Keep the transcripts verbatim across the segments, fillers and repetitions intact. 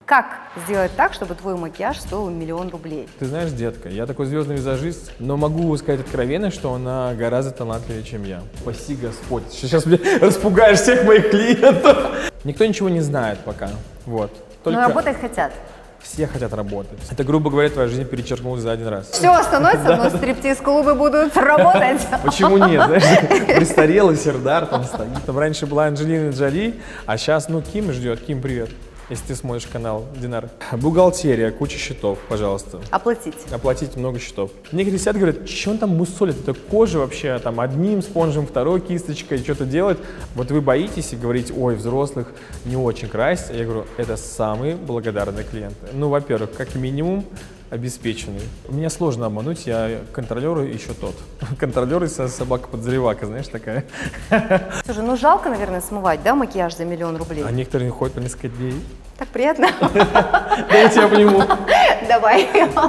Как сделать так, чтобы твой макияж стоил миллион рублей? Ты знаешь, детка, я такой звездный визажист, но могу сказать откровенно, что она гораздо талантливее, чем я. Спаси Господь. Сейчас мне распугаешь всех моих клиентов. Никто ничего не знает пока. Вот. Только... Но работать хотят. Все хотят работать. Это, грубо говоря, твоя жизнь перечеркнулась за один раз. Все остановится, но стриптиз-клубы будут работать. Почему нет? Знаешь, престарелый Сердар там стоит. Там раньше была Анджелина Джоли, а сейчас, ну, Ким ждет. Ким, привет. Если ты смотришь канал, Динар. Бухгалтерия, куча счетов, пожалуйста. Оплатить. Оплатить много счетов. Некоторые сидят, говорят, что он там мусолит? Это кожа вообще, там, одним спонжем, второй кисточкой, что-то делает. Вот вы боитесь и говорите, ой, взрослых не очень красить. Я говорю, это самые благодарные клиенты. Ну, во-первых, как минимум, обеспеченный. Меня сложно обмануть, я контролер еще тот. Контролер и собака-подзревака, знаешь, такая. Слушай, ну жалко, наверное, смывать, да, макияж за миллион рублей? А некоторые ходят по несколько дней. Так приятно. Давайте я обниму. Давай.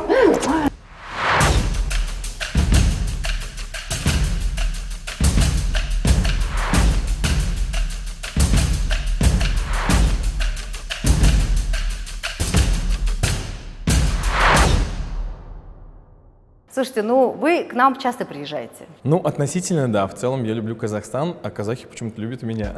Слушайте, ну вы к нам часто приезжаете? Ну, относительно, да. В целом я люблю Казахстан, а казахи почему-то любят меня.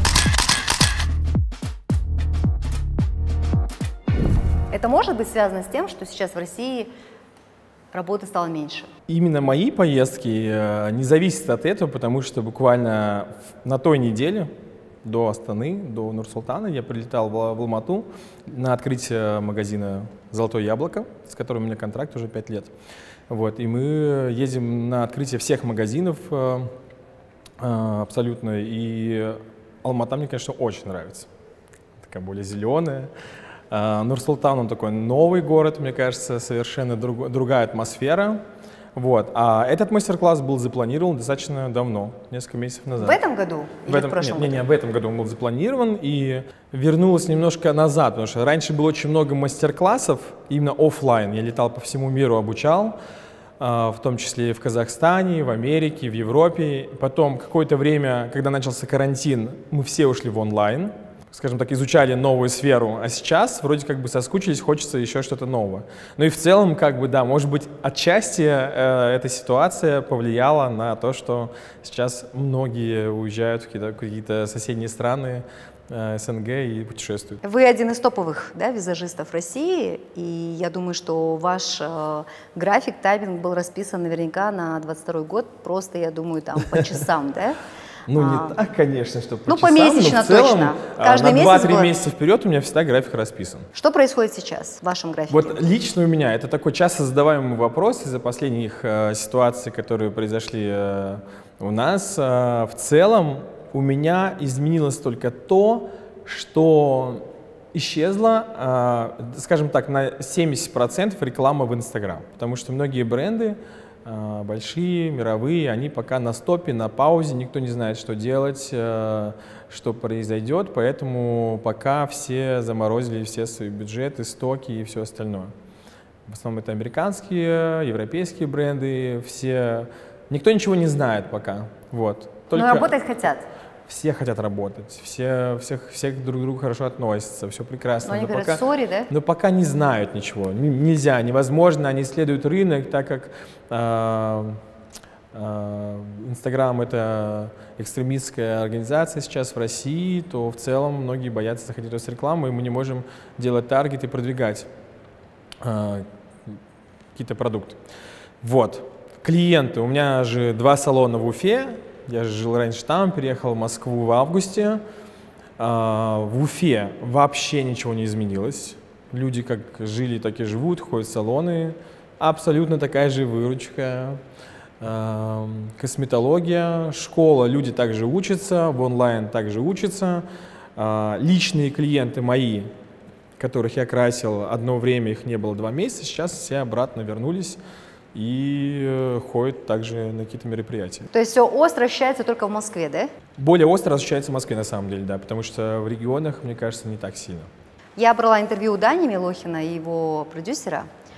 Это может быть связано с тем, что сейчас в России работы стало меньше? Именно мои поездки не зависят от этого, потому что буквально на той неделе до Астаны, до Нур-Султана я прилетал в Алмату на открытие магазина «Золотое яблоко», с которым у меня контракт уже пять лет. Вот, и мы едем на открытие всех магазинов э, э, абсолютно, и Алмата мне, конечно, очень нравится. Такая более зеленая. Э, Нур-Султан, он такой новый город, мне кажется, совершенно друг, другая атмосфера. Вот. А этот мастер-класс был запланирован достаточно давно, несколько месяцев назад. В этом году или в, этом, в прошлом нет, году? Не, не, в этом году он был запланирован и вернулась немножко назад, потому что раньше было очень много мастер-классов, именно офлайн. Я летал по всему миру, обучал, в том числе и в Казахстане, в Америке, в Европе. Потом какое-то время, когда начался карантин, мы все ушли в онлайн. Скажем так, изучали новую сферу, а сейчас вроде как бы соскучились, хочется еще что-то нового. Ну и в целом, как бы, да, может быть, отчасти э, эта ситуация повлияла на то, что сейчас многие уезжают в какие-то, какие-то соседние страны, э, СНГ и путешествуют. Вы один из топовых, да, визажистов России, и я думаю, что ваш э, график, тайминг был расписан наверняка на двадцать второй год, просто, я думаю, там по часам, да? Ну, не а, так, конечно, что по ну, часам, помесячно но в целом, точно. Каждый на месяц два-три было... месяца вперед у меня всегда график расписан. Что происходит сейчас в вашем графике? Вот лично у меня это такой часто задаваемый вопрос из-за последних э, ситуаций, которые произошли э, у нас. Э, в целом у меня изменилось только то, что исчезла, э, скажем так, на семьдесят процентов реклама в Инстаграм, потому что многие бренды, большие, мировые, они пока на стопе, на паузе, никто не знает, что делать, что произойдет, поэтому пока все заморозили все свои бюджеты, стоки и все остальное. В основном это американские, европейские бренды, все, никто ничего не знает пока. Вот. Только... Но работать хотят. Все хотят работать, все, всех, всех друг к другу хорошо относятся, все прекрасно. Но они но говорят, пока, сори, да? Но пока не знают ничего, нельзя, невозможно, они исследуют рынок, так как Инстаграм э, э, это экстремистская организация сейчас в России, то в целом многие боятся заходить в рекламу, и мы не можем делать таргет и продвигать э, какие-то продукты. Вот, клиенты, у меня же два салона в Уфе. Я же жил раньше там, переехал в Москву в августе. В Уфе вообще ничего не изменилось. Люди как жили, так и живут, ходят в салоны. Абсолютно такая же выручка. Косметология, школа, люди также учатся, в онлайн также учатся. Личные клиенты мои, которых я красил одно время, их не было два месяца, сейчас все обратно вернулись и ходят также на какие-то мероприятия. То есть все остро ощущается только в Москве, да? Более остро ощущается в Москве на самом деле, да, потому что в регионах, мне кажется, не так сильно. Я брала интервью у Дани Милохина и его продюсера.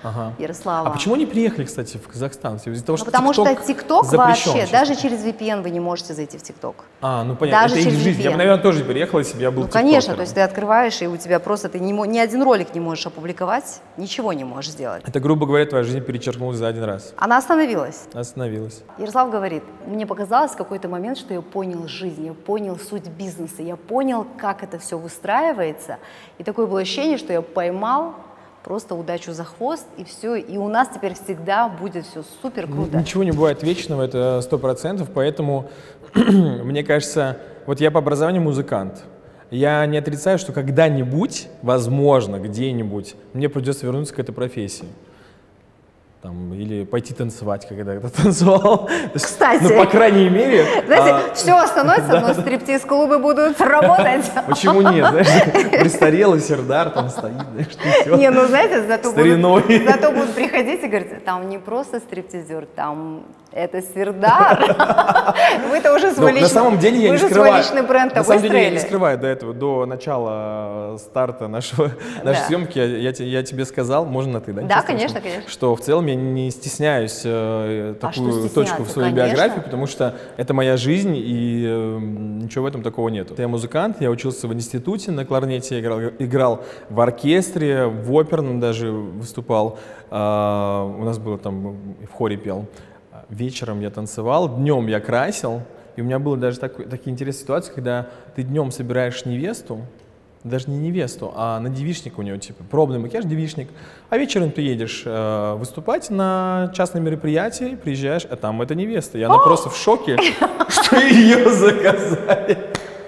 Ага. Ярослава. А почему не приехали, кстати, в Казахстан? Из-за того, Ну, что потому что ТикТок вообще, сейчас. даже через ви пи эн вы не можете зайти в ТикТок. А, ну понятно, даже это через их жизнь. ви пи эн. Я бы, наверное, тоже переехал, если бы я был Ну, тиктокером. конечно, то есть ты открываешь, и у тебя просто, ты не, ни один ролик не можешь опубликовать, ничего не можешь сделать. Это, грубо говоря, твоя жизнь перечеркнулась за один раз. Она остановилась. Остановилась. Ярослав говорит, мне показалось в какой-то момент, что я понял жизнь, я понял суть бизнеса, я понял, как это все выстраивается. И такое было ощущение, что я поймал просто удачу за хвост, и все, и у нас теперь всегда будет все супер круто. Ничего не бывает вечного, это сто процентов, поэтому, мне кажется, вот я по образованию музыкант. Я не отрицаю, что когда-нибудь, возможно, где-нибудь, мне придется вернуться к этой профессии. Там, или пойти танцевать, когда я танцевал. Кстати. Ну, по крайней мере. Знаете, а, все остановится, да, но стриптиз-клубы будут работать. Почему нет? Знаешь, престарелый Сердар там стоит, знаешь, что Не, ну знаете, зато Стариной. будут, зато будут приходить и говорить, там не просто стриптизер, там это Сердар. Вы-то уже свой Ну, на самом деле я вы не же скрываю. свой личный бренд На самом деле я не выстроили. скрываю до этого, до начала старта нашего, нашей Да. съемки, я, я, те- я тебе сказал, можно на ты, да? Да, честно, конечно, что- конечно. Что в целом я не стесняюсь э, А такую что точку в стесняться? своей Конечно. биографии, потому что это моя жизнь, и э, ничего в этом такого нету. Я музыкант, я учился в институте на кларнете, я играл, играл в оркестре, в оперном даже выступал, а, у нас было там, в хоре пел. Вечером я танцевал, днем я красил, и у меня было даже такой, такие интересные ситуации, когда ты днем собираешь невесту, даже не невесту, а на девичник у нее, типа, пробный макияж, девичник, а вечером ты едешь э, выступать на частное мероприятие, приезжаешь, а там это невеста, и она просто в шоке, что ее заказали.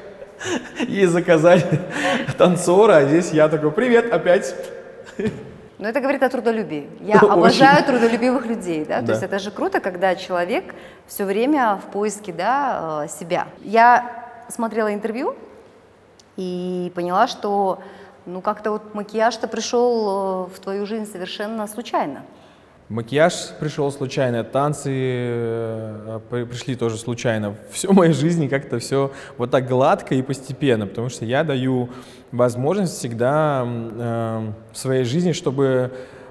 Ей заказали танцора, а здесь я такой, привет, опять. Но это говорит о трудолюбии. Я Очень. обожаю трудолюбивых людей, да? То Да. есть это же круто, когда человек все время в поиске, да, э, себя. Я смотрела интервью и поняла, что ну как-то вот макияж-то пришел э, в твою жизнь совершенно случайно. Макияж пришел случайно, танцы э, при- пришли тоже случайно. Все в моей жизни как-то все вот так гладко и постепенно, потому что я даю возможность всегда э, в своей жизни, чтобы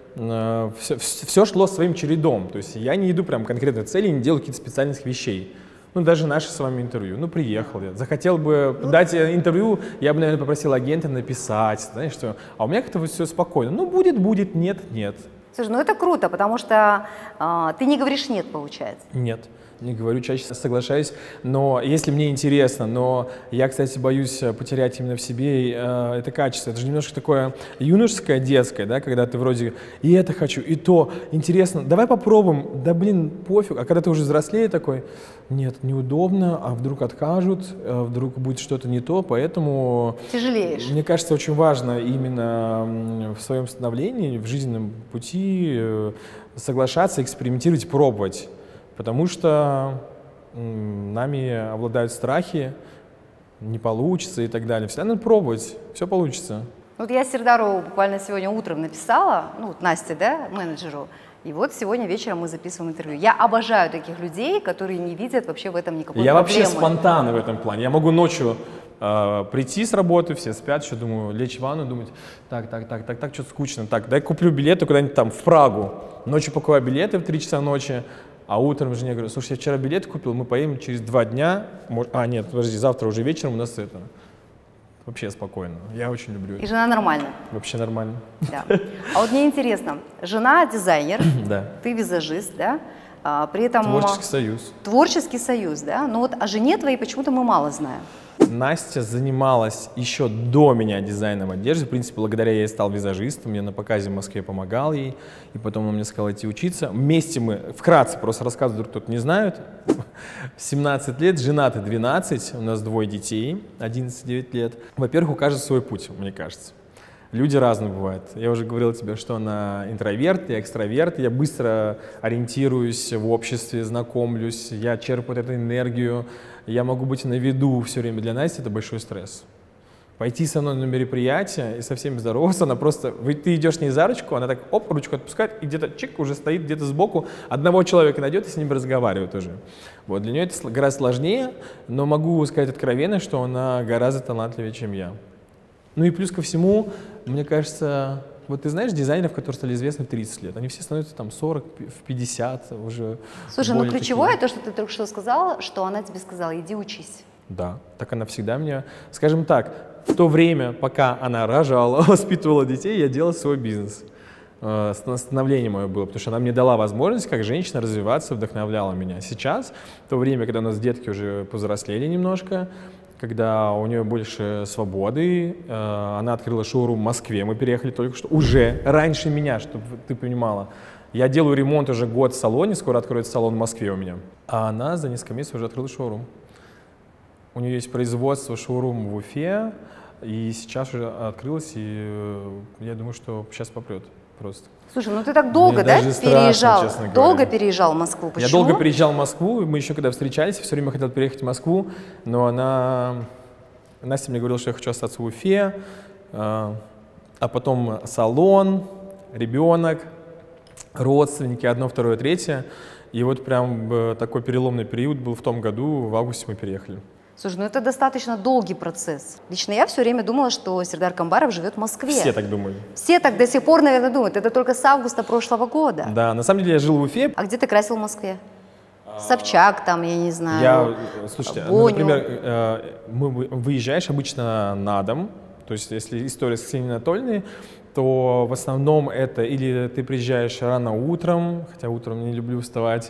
э, все, все шло своим чередом. То есть я не иду прям конкретной цели, не делаю каких-то специальных вещей. Ну, даже наше с вами интервью. Ну, приехал я. Захотел бы дать интервью, я бы, наверное, попросил агента написать, знаешь, что... А у меня как-то вот все спокойно. Ну, будет, будет, нет, нет. Слушай, ну это круто, потому что э, ты не говоришь «нет», получается. Нет, не говорю, чаще соглашаюсь, но если мне интересно, но я, кстати, боюсь потерять именно в себе э, это качество. Это же немножко такое юношеское, детское, да, когда ты вроде и это хочу, и то, интересно, давай попробуем, да блин, пофиг, а когда ты уже взрослее такой, нет, неудобно, а вдруг откажут, а вдруг будет что-то не то, поэтому... Тяжелеешь. Мне кажется, очень важно именно м, в своем становлении, в жизненном пути э, соглашаться, экспериментировать, пробовать. Потому что м, нами обладают страхи, не получится и так далее. Всегда надо пробовать, все получится. Вот я Сердару буквально сегодня утром написала, ну, вот Насте, да, менеджеру, и вот сегодня вечером мы записываем интервью. Я обожаю таких людей, которые не видят вообще в этом никакой Я проблемы. вообще спонтанный в этом плане. Я могу ночью э, прийти с работы, все спят, еще думаю, лечь в ванну, думать, так, так, так, так, так, что-то скучно. Так, дай куплю билеты куда-нибудь там в Прагу. Ночью покупаю билеты в три часа ночи, а утром жене говорю, слушай, я вчера билет купил, мы поедем через два дня. Мож... А, нет, подожди, завтра уже вечером у нас это. Вообще спокойно. Я очень люблю И это. жена нормальная. Вообще нормально. Да. А вот мне интересно, жена дизайнер, Да. ты визажист, да? А, при этом Творческий союз. творческий союз, да? Но вот о жене твоей почему-то мы мало знаем. Настя занималась еще до меня дизайном одежды. В принципе, благодаря ей я стал визажистом. Я на показе в Москве помогал ей. И потом она мне сказала идти учиться. Вместе мы, вкратце просто рассказываю, вдруг кто-то не знает. семнадцать лет, женаты двенадцать. У нас двое детей, одиннадцать девять лет. Во-первых, у каждого свой путь, мне кажется. Люди разные бывают. Я уже говорил тебе, что она интроверт, я экстраверт. Я быстро ориентируюсь в обществе, знакомлюсь. Я черпаю эту энергию. Я могу быть на виду все время. Для Насти это большой стресс. Пойти со мной на мероприятие и со всеми здороваться, она просто... Вы, ты идешь с ней за ручку, она так, оп, ручку отпускает, и где-то чик, уже стоит где-то сбоку, одного человека найдет и с ним разговаривает уже. Вот, для нее это гораздо сложнее, но могу сказать откровенно, что она гораздо талантливее, чем я. Ну и плюс ко всему, мне кажется, вот ты знаешь дизайнеров, которые стали известны в тридцать лет, они все становятся там сорок, в пятьдесят уже. Слушай, ну ключевое такие. То, что ты только что сказала, что она тебе сказала, иди учись. Да, так она всегда мне, скажем так, в то время, пока она рожала, воспитывала детей, я делал свой бизнес. Становление мое было, потому что она мне дала возможность как женщина развиваться, вдохновляла меня. Сейчас, в то время, когда у нас детки уже повзрослели немножко, когда у нее больше свободы, она открыла шоурум в Москве, мы переехали только что, уже раньше меня, чтобы ты понимала. Я делаю ремонт уже год в салоне, скоро откроется салон в Москве у меня. А она за несколько месяцев уже открыла шоурум. У нее есть производство, шоурум в Уфе, и сейчас уже открылось, и я думаю, что сейчас попрет просто. Слушай, ну ты так долго, да, переезжал? Страшно, долго переезжал в Москву? Почему? Я долго переезжал в Москву, мы еще когда встречались, все время хотел переехать в Москву, но она, Настя мне говорила, что я хочу остаться в Уфе, а потом салон, ребенок, родственники, одно, второе, третье. И вот прям такой переломный период был в том году, в августе мы переехали. Слушай, ну это достаточно долгий процесс. Лично я все время думала, что Сердар Камбаров живет в Москве. Все так думали. Все так до сих пор, наверное, думают. Это только с августа прошлого года. Да, на самом деле я жил в Уфе. А где ты красил в Москве? Собчак там, я не знаю. Я, слушайте, ну, например, мы, выезжаешь обычно на дом, то есть если история с Ксенией Анатольевной, то в основном это или ты приезжаешь рано утром, хотя утром не люблю вставать,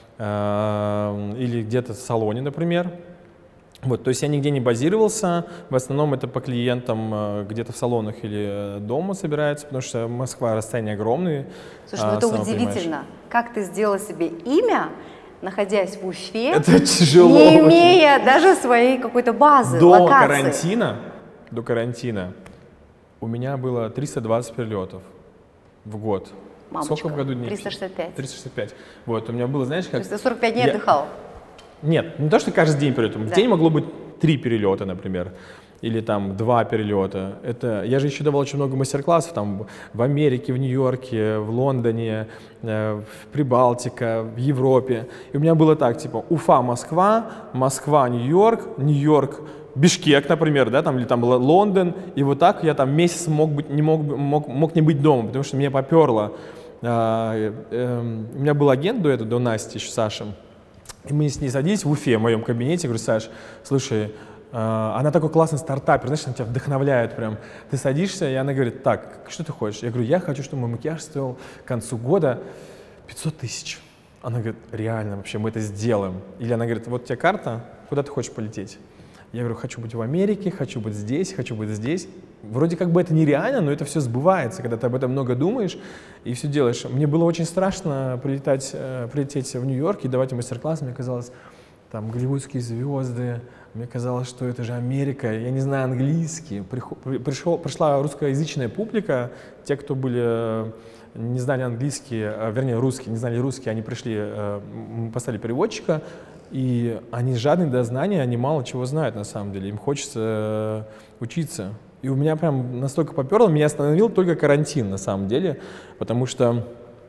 или где-то в салоне, например. Вот, то есть я нигде не базировался, в основном это по клиентам где-то в салонах или дома собирается, потому что Москва, расстояние огромное. Слушай, ну это удивительно, как ты сделал себе имя, находясь в Уфе, это тяжело, не имея даже своей какой-то базы, до локации. Карантина, до карантина у меня было триста двадцать перелетов в год. Мамочка, сколько в году дней? триста шестьдесят пять. триста шестьдесят пять. Вот, у меня было, знаешь, как... То есть ты сорок пять дней я... отдыхал? Нет, не то, что каждый день перелет. В да. день могло быть три перелета, например, или там два перелета. Это, я же еще давал очень много мастер-классов там в Америке, в Нью-Йорке, в Лондоне, э, в Прибалтика, в Европе. И у меня было так, типа, Уфа, Москва, Москва, Нью-Йорк, Нью-Йорк, Бишкек, например, да, там, или там был Лондон. И вот так я там месяц мог, быть, не мог, мог, мог не быть дома, потому что меня поперло. А, э, э, у меня был агент до этого, до Насти, еще Саша. И мы с ней садились в Уфе, в моем кабинете, говорю, Саш, слушай, э, она такой классный стартапер, знаешь, она тебя вдохновляет прям. Ты садишься, и она говорит, так, что ты хочешь? Я говорю, я хочу, чтобы мой макияж стоил к концу года пятьсот тысяч. Она говорит, реально, вообще, мы это сделаем. Или она говорит, вот у тебя карта, куда ты хочешь полететь? Я говорю, хочу быть в Америке, хочу быть здесь, хочу быть здесь. Вроде как бы это нереально, но это все сбывается, когда ты об этом много думаешь и все делаешь. Мне было очень страшно прилетать, э, прилететь в Нью-Йорк и давать мастер-класс. Мне казалось, там голливудские звезды, мне казалось, что это же Америка. Я не знаю английский. Приход, пришел, пришла русскоязычная публика, те, кто были, не знали английский, вернее русский, не знали русский, они пришли, э, поставили переводчика. И они жадны до знания, они мало чего знают на самом деле, им хочется э, учиться. И у меня прям настолько поперло, меня остановил только карантин на самом деле, потому что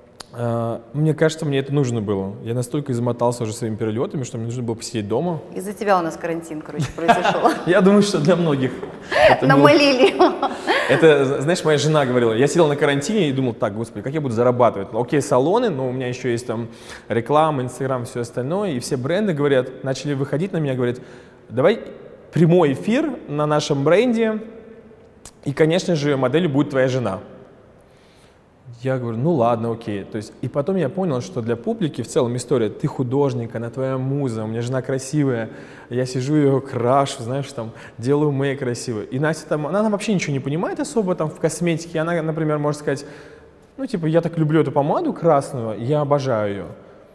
э, мне кажется, мне это нужно было. Я настолько измотался уже своими перелетами, что мне нужно было посидеть дома. Из-за тебя у нас карантин, короче, произошел. Я думаю, что для многих. Намолили. Это, знаешь, моя жена говорила, я сидел на карантине и думал, так, господи, как я буду зарабатывать? Окей, салоны, но у меня еще есть там реклама, Инстаграм, все остальное, и все бренды говорят, начали выходить на меня, говорят, давай прямой эфир на нашем бренде, и, конечно же, моделью будет твоя жена. Я говорю, ну ладно, окей. То есть, и потом я понял, что для публики в целом история, ты художник, она твоя муза, у меня жена красивая, я сижу ее крашу, знаешь, там, делаю мейк красивый. И Настя там, она, она вообще ничего не понимает особо там в косметике, она, например, может сказать, ну типа, я так люблю эту помаду красную, я обожаю ее.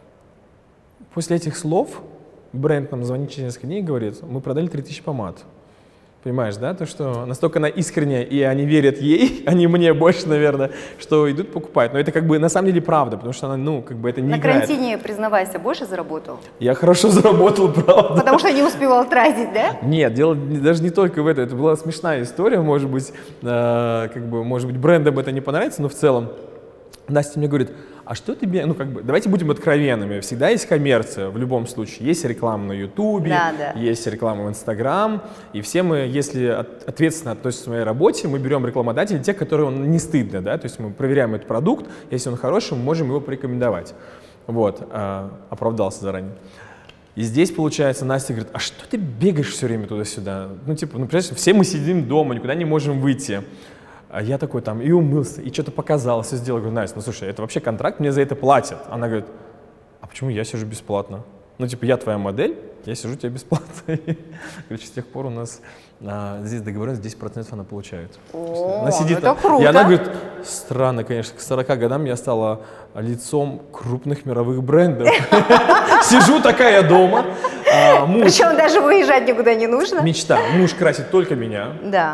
После этих слов бренд нам звонит через несколько дней и говорит, мы продали три тысячи помад. Понимаешь, да, то, что настолько она искренняя, и они верят ей, а не мне больше, наверное, что идут покупать. Но это как бы на самом деле правда, потому что она, ну, как бы это не На играет. карантине, признавайся, больше заработал? Я хорошо заработал, правда. Потому что не успевал тратить, да? Нет, дело даже не только в этом. Это была смешная история, может быть, э, как бы, может быть, брендам это не понравится, но в целом Настя мне говорит, а что тебе, ну как бы, давайте будем откровенными, всегда есть коммерция в любом случае, есть реклама на Ютубе, да, да. есть реклама в Инстаграм, и все мы, если от, ответственно относимся к своей работе, мы берем рекламодателей, тех, которые он не стыдно, да, то есть мы проверяем этот продукт, если он хороший, мы можем его порекомендовать. Вот, а, оправдался заранее. И здесь, получается, Настя говорит, а что ты бегаешь все время туда-сюда? Ну, типа, ну, понимаешь, все мы сидим дома, никуда не можем выйти. А я такой там и умылся, и что-то показал, все сделал. Говорю, Настя, ну, слушай, это вообще контракт, мне за это платят. Она говорит, а почему я сижу бесплатно? Ну, типа, я твоя модель, я сижу тебе бесплатно. Короче, с тех пор у нас а, здесь договоренность, десять процентов она получает. О, она сидит это там, круто. И она говорит, странно, конечно, к сорока годам я стала лицом крупных мировых брендов. Сижу такая дома. Причем даже выезжать никуда не нужно. Мечта. Муж красит только меня.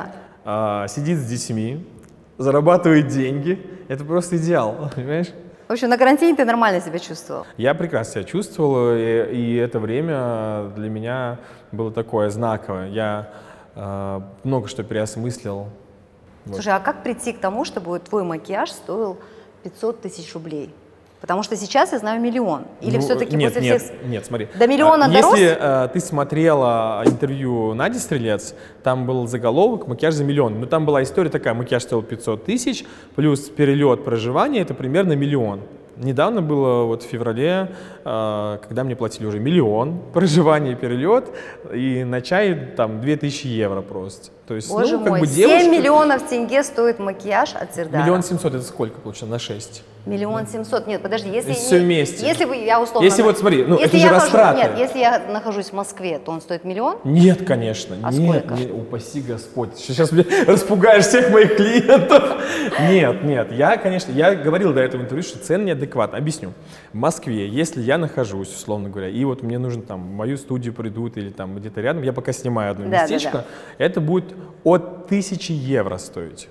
Да. Сидит с детьми, зарабатывает деньги. Это просто идеал, понимаешь? В общем, на карантине ты нормально себя чувствовал? Я прекрасно себя чувствовал, и, и это время для меня было такое знаковое. Я э, много что переосмыслил. Слушай, вот. А как прийти к тому, чтобы твой макияж стоил пятьсот тысяч рублей? Потому что сейчас я знаю миллион. Или ну, все-таки нет, после нет, всех... Нет, смотри. До миллиона Если дорос? Если э, ты смотрела интервью Нади Стрелец, там был заголовок «Макияж за миллион». Но там была история такая, макияж стоил пятьсот тысяч, плюс перелет, проживание, это примерно миллион. Недавно было вот в феврале, э, когда мне платили уже миллион, проживание и перелет, и на чай там две тысячи евро просто. То есть, Боже ну, как мой, бы семь девушка... миллионов тенге стоит макияж от Сирдара. Миллион семьсот, это сколько получается? На шесть. Миллион семьсот. Нет, подожди, если... Все не, вместе. Если бы я условно... Если вот смотри, ну если это же я растраты. Хожу, нет, если я нахожусь в Москве, то он стоит миллион? Нет, конечно. А нет, сколько? Нет, упаси Господь. Сейчас мне распугаешь всех моих клиентов. Нет, нет. Я, конечно, я говорил до этого интервью, что цены неадекватны. Объясню. В Москве, если я нахожусь, условно говоря, и вот мне нужно там в мою студию придут или там где-то рядом, я пока снимаю одно да, местечко, да, да. это будет от тысячи евро стоить.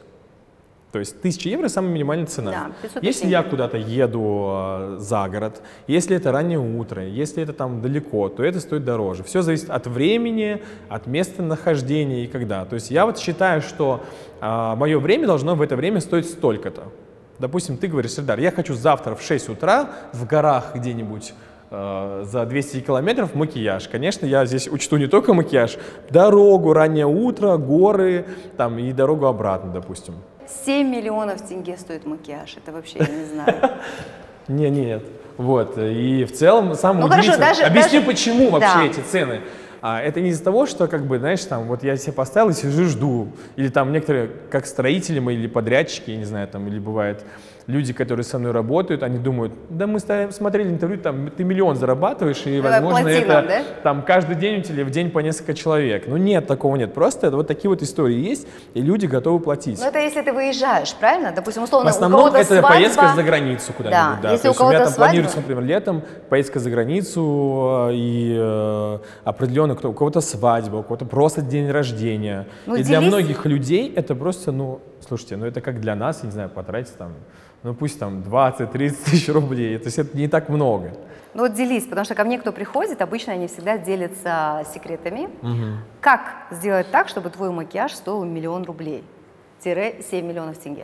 То есть тысяча евро – самая минимальная цена. Да, если я куда-то еду э, за город, если это раннее утро, если это там далеко, то это стоит дороже. Все зависит от времени, от места нахождения и когда. То есть я вот считаю, что э, мое время должно в это время стоить столько-то. Допустим, ты говоришь, Сирдар, я хочу завтра в шесть утра в горах где-нибудь э, за двести километров макияж. Конечно, я здесь учту не только макияж, дорогу, раннее утро, горы там, и дорогу обратно, допустим. семь миллионов тенге стоит макияж, это вообще я не знаю. Не, нет, вот, и в целом самое ну, удивительное, хорошо, даже, объясню, даже... почему вообще да. эти цены. А, это не из-за того, что, как бы, знаешь, там, вот я себе поставил и сижу, жду, или там некоторые, как строители мои или подрядчики, я не знаю, там, или бывает, люди, которые со мной работают, они думают, да мы смотрели интервью, там, ты миллион зарабатываешь, и, возможно, платином, это, да? там, каждый день у тебя в день по несколько человек. Ну, нет, такого нет, просто это вот такие вот истории есть, и люди готовы платить. Ну, это если ты выезжаешь, правильно? Допустим, условно, в основном у кого-то это свадьба... поездка за границу куда-нибудь, да. да. Если То у есть у меня кого-то там свадьба... планируется, например, летом поездка за границу, и э, определенно кто, у кого-то свадьба, у кого-то просто день рождения. Ну, и делись... для многих людей это просто, ну, слушайте, ну это как для нас, я не знаю, потратить там, ну пусть там двадцать-тридцать тысяч рублей, то есть это не так много. Ну вот делись, потому что ко мне кто приходит, обычно они всегда делятся секретами. Угу. Как сделать так, чтобы твой макияж стоил миллион рублей? Тире семь миллионов тенге.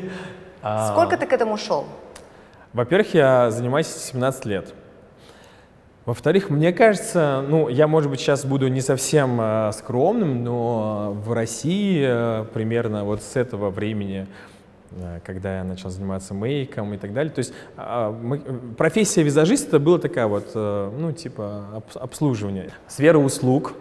Сколько ты к этому шел? Во-первых, я занимаюсь семнадцать лет. Во-вторых, мне кажется, ну, я, может быть, сейчас буду не совсем э, скромным, но в России э, примерно вот с этого времени, э, когда я начал заниматься мейком и так далее, то есть э, мы, профессия визажиста была такая вот, э, ну, типа об, обслуживание, сфера услуг.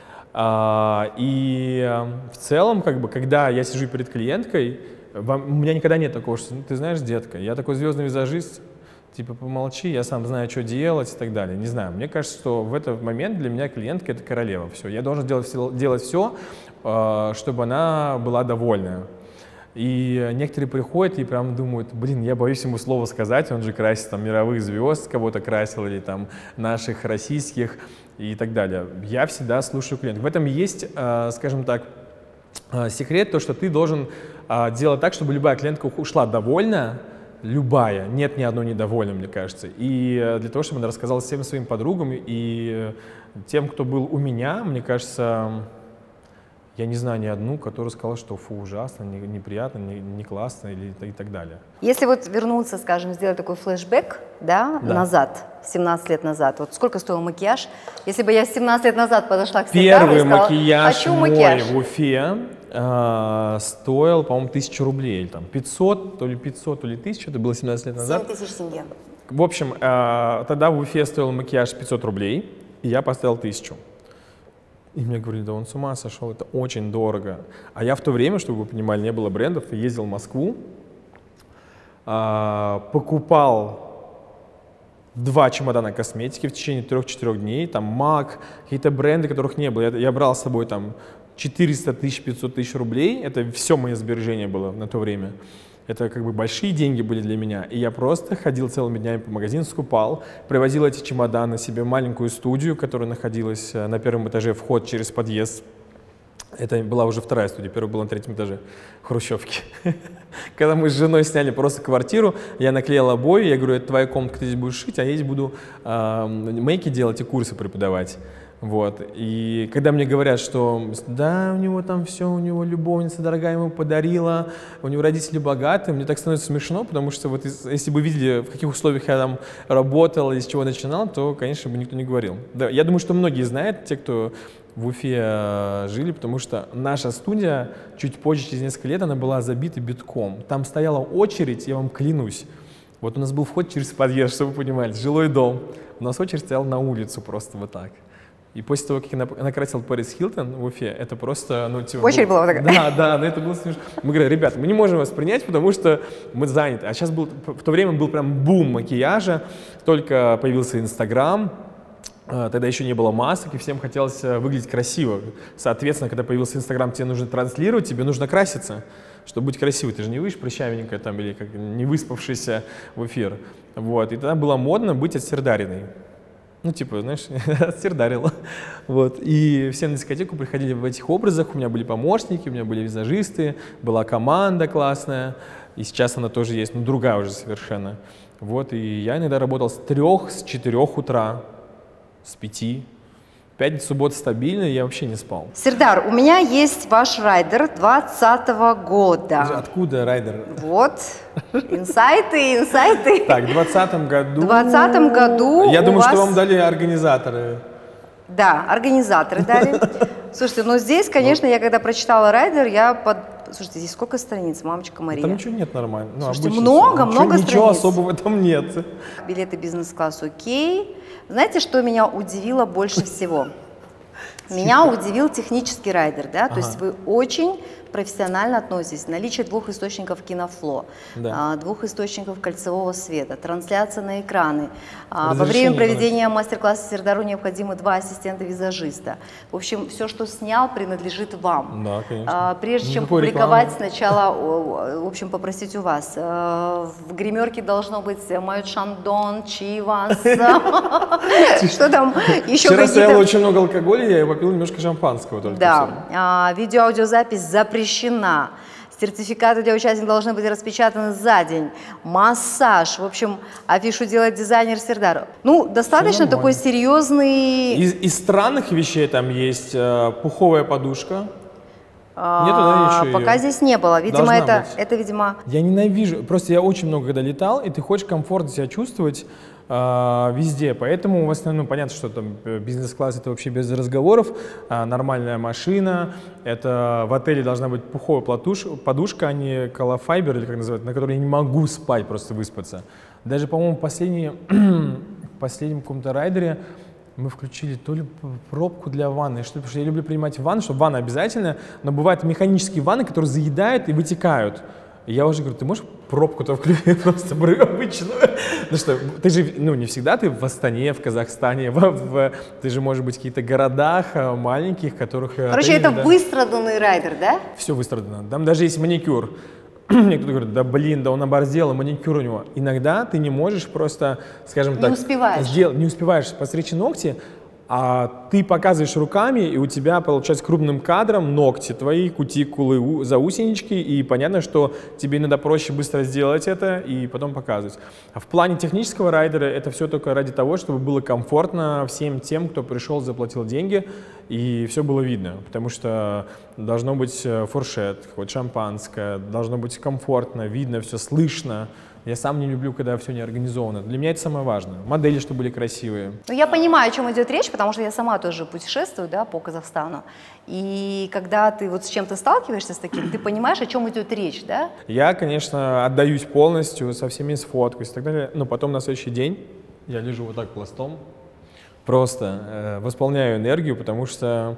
Э, и э, в целом, как бы, когда я сижу перед клиенткой, вам, у меня никогда нет такого, что, ну, ты знаешь, детка, я такой звездный визажист, типа, помолчи, я сам знаю, что делать и так далее. Не знаю, мне кажется, что в этот момент для меня клиентка — это королева. Все, я должен делать все, делать все, чтобы она была довольна. И некоторые приходят и прям думают, блин, я боюсь ему слово сказать, он же красит там мировых звезд, кого-то красил, или там наших российских и так далее. Я всегда слушаю клиентов. В этом есть, скажем так, секрет, то, что ты должен делать так, чтобы любая клиентка ушла довольна, любая, нет ни одной недовольной, мне кажется. И для того, чтобы она рассказала всем своим подругам и тем, кто был у меня, мне кажется, я не знаю ни одну, которая сказала, что фу, ужасно, не, неприятно, не, не классно или, и так далее. Если вот вернуться, скажем, сделать такой флешбэк, да, да. назад, семнадцать лет назад, вот сколько стоил макияж? Если бы я семнадцать лет назад подошла к Сердару Первый и сказала, макияж хочу мой макияж. в Уфе э, стоил, по-моему, тысячу рублей, или там пятьсот, то ли пятьсот, то ли тысяча, это было семнадцать лет назад. семь тысяч тенге. В общем, э, тогда в Уфе стоил макияж пятьсот рублей, и я поставил тысячу. И мне говорили, да он с ума сошел, это очень дорого. А я в то время, чтобы вы понимали, не было брендов, я ездил в Москву, э, покупал два чемодана косметики в течение трех-четырех дней, там МАК, какие-то бренды, которых не было. Я, я брал с собой там четыреста тысяч, пятьсот тысяч рублей, это все мое сбережение было на то время. Это как бы большие деньги были для меня. И я просто ходил целыми днями по магазину, скупал, привозил эти чемоданы себе в маленькую студию, которая находилась на первом этаже, вход через подъезд. Это была уже вторая студия, первая была на третьем этаже в Хрущевке. Когда мы с женой сняли просто квартиру, я наклеил обои, я говорю, это твоя комната, ты здесь будешь шить, а я здесь буду э, мейки делать и курсы преподавать. Вот. И когда мне говорят, что да, у него там все, у него любовница дорогая ему подарила, у него родители богатые, мне так становится смешно, потому что вот если бы видели, в каких условиях я там работал и с чего начинал, то, конечно, бы никто не говорил. Да, я думаю, что многие знают, те, кто в Уфе жили, потому что наша студия чуть позже, через несколько лет, она была забита битком. Там стояла очередь, я вам клянусь. Вот у нас был вход через подъезд, чтобы вы понимали, жилой дом. У нас очередь стояла на улицу просто вот так. И после того, как я накрасил Пэрис Хилтон в Уфе, это просто, ну, типа... Очередь была такая? Да, да, но это было смешно. Мы говорим, ребята, мы не можем вас принять, потому что мы заняты. А сейчас был, в то время был прям бум макияжа, только появился Инстаграм, тогда еще не было масок, и всем хотелось выглядеть красиво. Соответственно, когда появился Инстаграм, тебе нужно транслировать, тебе нужно краситься, чтобы быть красивой. Ты же не выйдешь прыщавенькая там или как не выспавшийся в эфир. Вот. И тогда было модно быть отсердариной. Ну, типа, знаешь, отсердарила. Вот. И все на дискотеку приходили в этих образах. У меня были помощники, у меня были визажисты, была команда классная. И сейчас она тоже есть, но другая уже совершенно. Вот. И я иногда работал с трех, с четырех утра, с пяти. Пятница, суббота стабильно, я вообще не спал. Сердар, у меня есть ваш райдер двадцатого года. Откуда райдер? Вот, инсайты, инсайты. Так, в двадцатом году... В двадцатом году Я думаю, вас... что вам дали организаторы. Да, организаторы дали. Слушайте, ну здесь, конечно, я когда прочитала райдер, я под... Слушайте, здесь сколько страниц, мамочка Мария? Там ничего нет нормально. Ну, Слушайте, много, ничего, много ничего страниц. особого там нет. Билеты бизнес-класс окей. Знаете, что меня удивило больше всего? Меня удивил технический райдер, да, то ага. есть вы очень профессионально относитесь. Наличие двух источников кинофло, да. двух источников кольцевого света, трансляция на экраны. Во время проведения мастер-класса Сердару необходимы два ассистента-визажиста. В общем, все, что снял, принадлежит вам. Да, конечно. Прежде чем Никакой публиковать, рекламы. сначала, в общем, попросить у вас. В гримерке должно быть Майот Шандон, Чивас. Что там еще Вчера стояло какие-то... очень много алкоголя, я попил немножко шампанского только. Да, видео-аудиозапись запрещена. Сертификаты для участников должны быть распечатаны за день. Массаж. В общем, афишу делает дизайнер Сердар. Ну, достаточно такой серьезный... Из, из странных вещей там есть э, пуховая подушка. А, Нету, да, еще пока ее? здесь не было. Видимо, Должна это, быть. это, видимо... Я ненавижу. Просто я очень много когда летал, и ты хочешь комфортно себя чувствовать э, везде. Поэтому в основном, ну, понятно, что там бизнес-класс это вообще без разговоров. Э, нормальная машина. Это в отеле должна быть пуховая платуш, подушка, а не колофайбер, или как называют, на которой я не могу спать, просто выспаться. Даже, по-моему, последний, в последнем каком-то райдере мы включили то ли пробку для ванны, что, потому что я люблю принимать ванну, чтобы ванна обязательно, но бывают механические ванны, которые заедают и вытекают. И я уже говорю, ты можешь пробку-то включить просто обычную? Ну что, ты же, ну не всегда ты в Астане, в Казахстане, в, в, ты же можешь быть в каких-то городах маленьких, которых... Короче, это да, выстраданный райдер, да? Все выстрадано. Там даже есть маникюр. Мне кто-то говорит, да блин, да он оборзел, маникюр у него. Иногда ты не можешь просто, скажем так, не успеваешь. Сделать, не успеваешь постричь ногти, а ты показываешь руками, и у тебя получается крупным кадром ногти твои, кутикулы, заусенички, и понятно, что тебе иногда проще быстро сделать это и потом показывать. А в плане технического райдера это все только ради того, чтобы было комфортно всем тем, кто пришел, заплатил деньги, и все было видно, потому что должно быть фуршет, хоть шампанское, должно быть комфортно, видно, все слышно. Я сам не люблю, когда все не организовано. Для меня это самое важное. Модели, чтобы были красивые. Ну, я понимаю, о чем идет речь, потому что я сама тоже путешествую, да, по Казахстану. И когда ты вот с чем-то сталкиваешься с таким, ты понимаешь, о чем идет речь, да? Я, конечно, отдаюсь полностью, со всеми сфоткаюсь и так далее, но потом на следующий день я лежу вот так пластом, просто э, восполняю энергию, потому что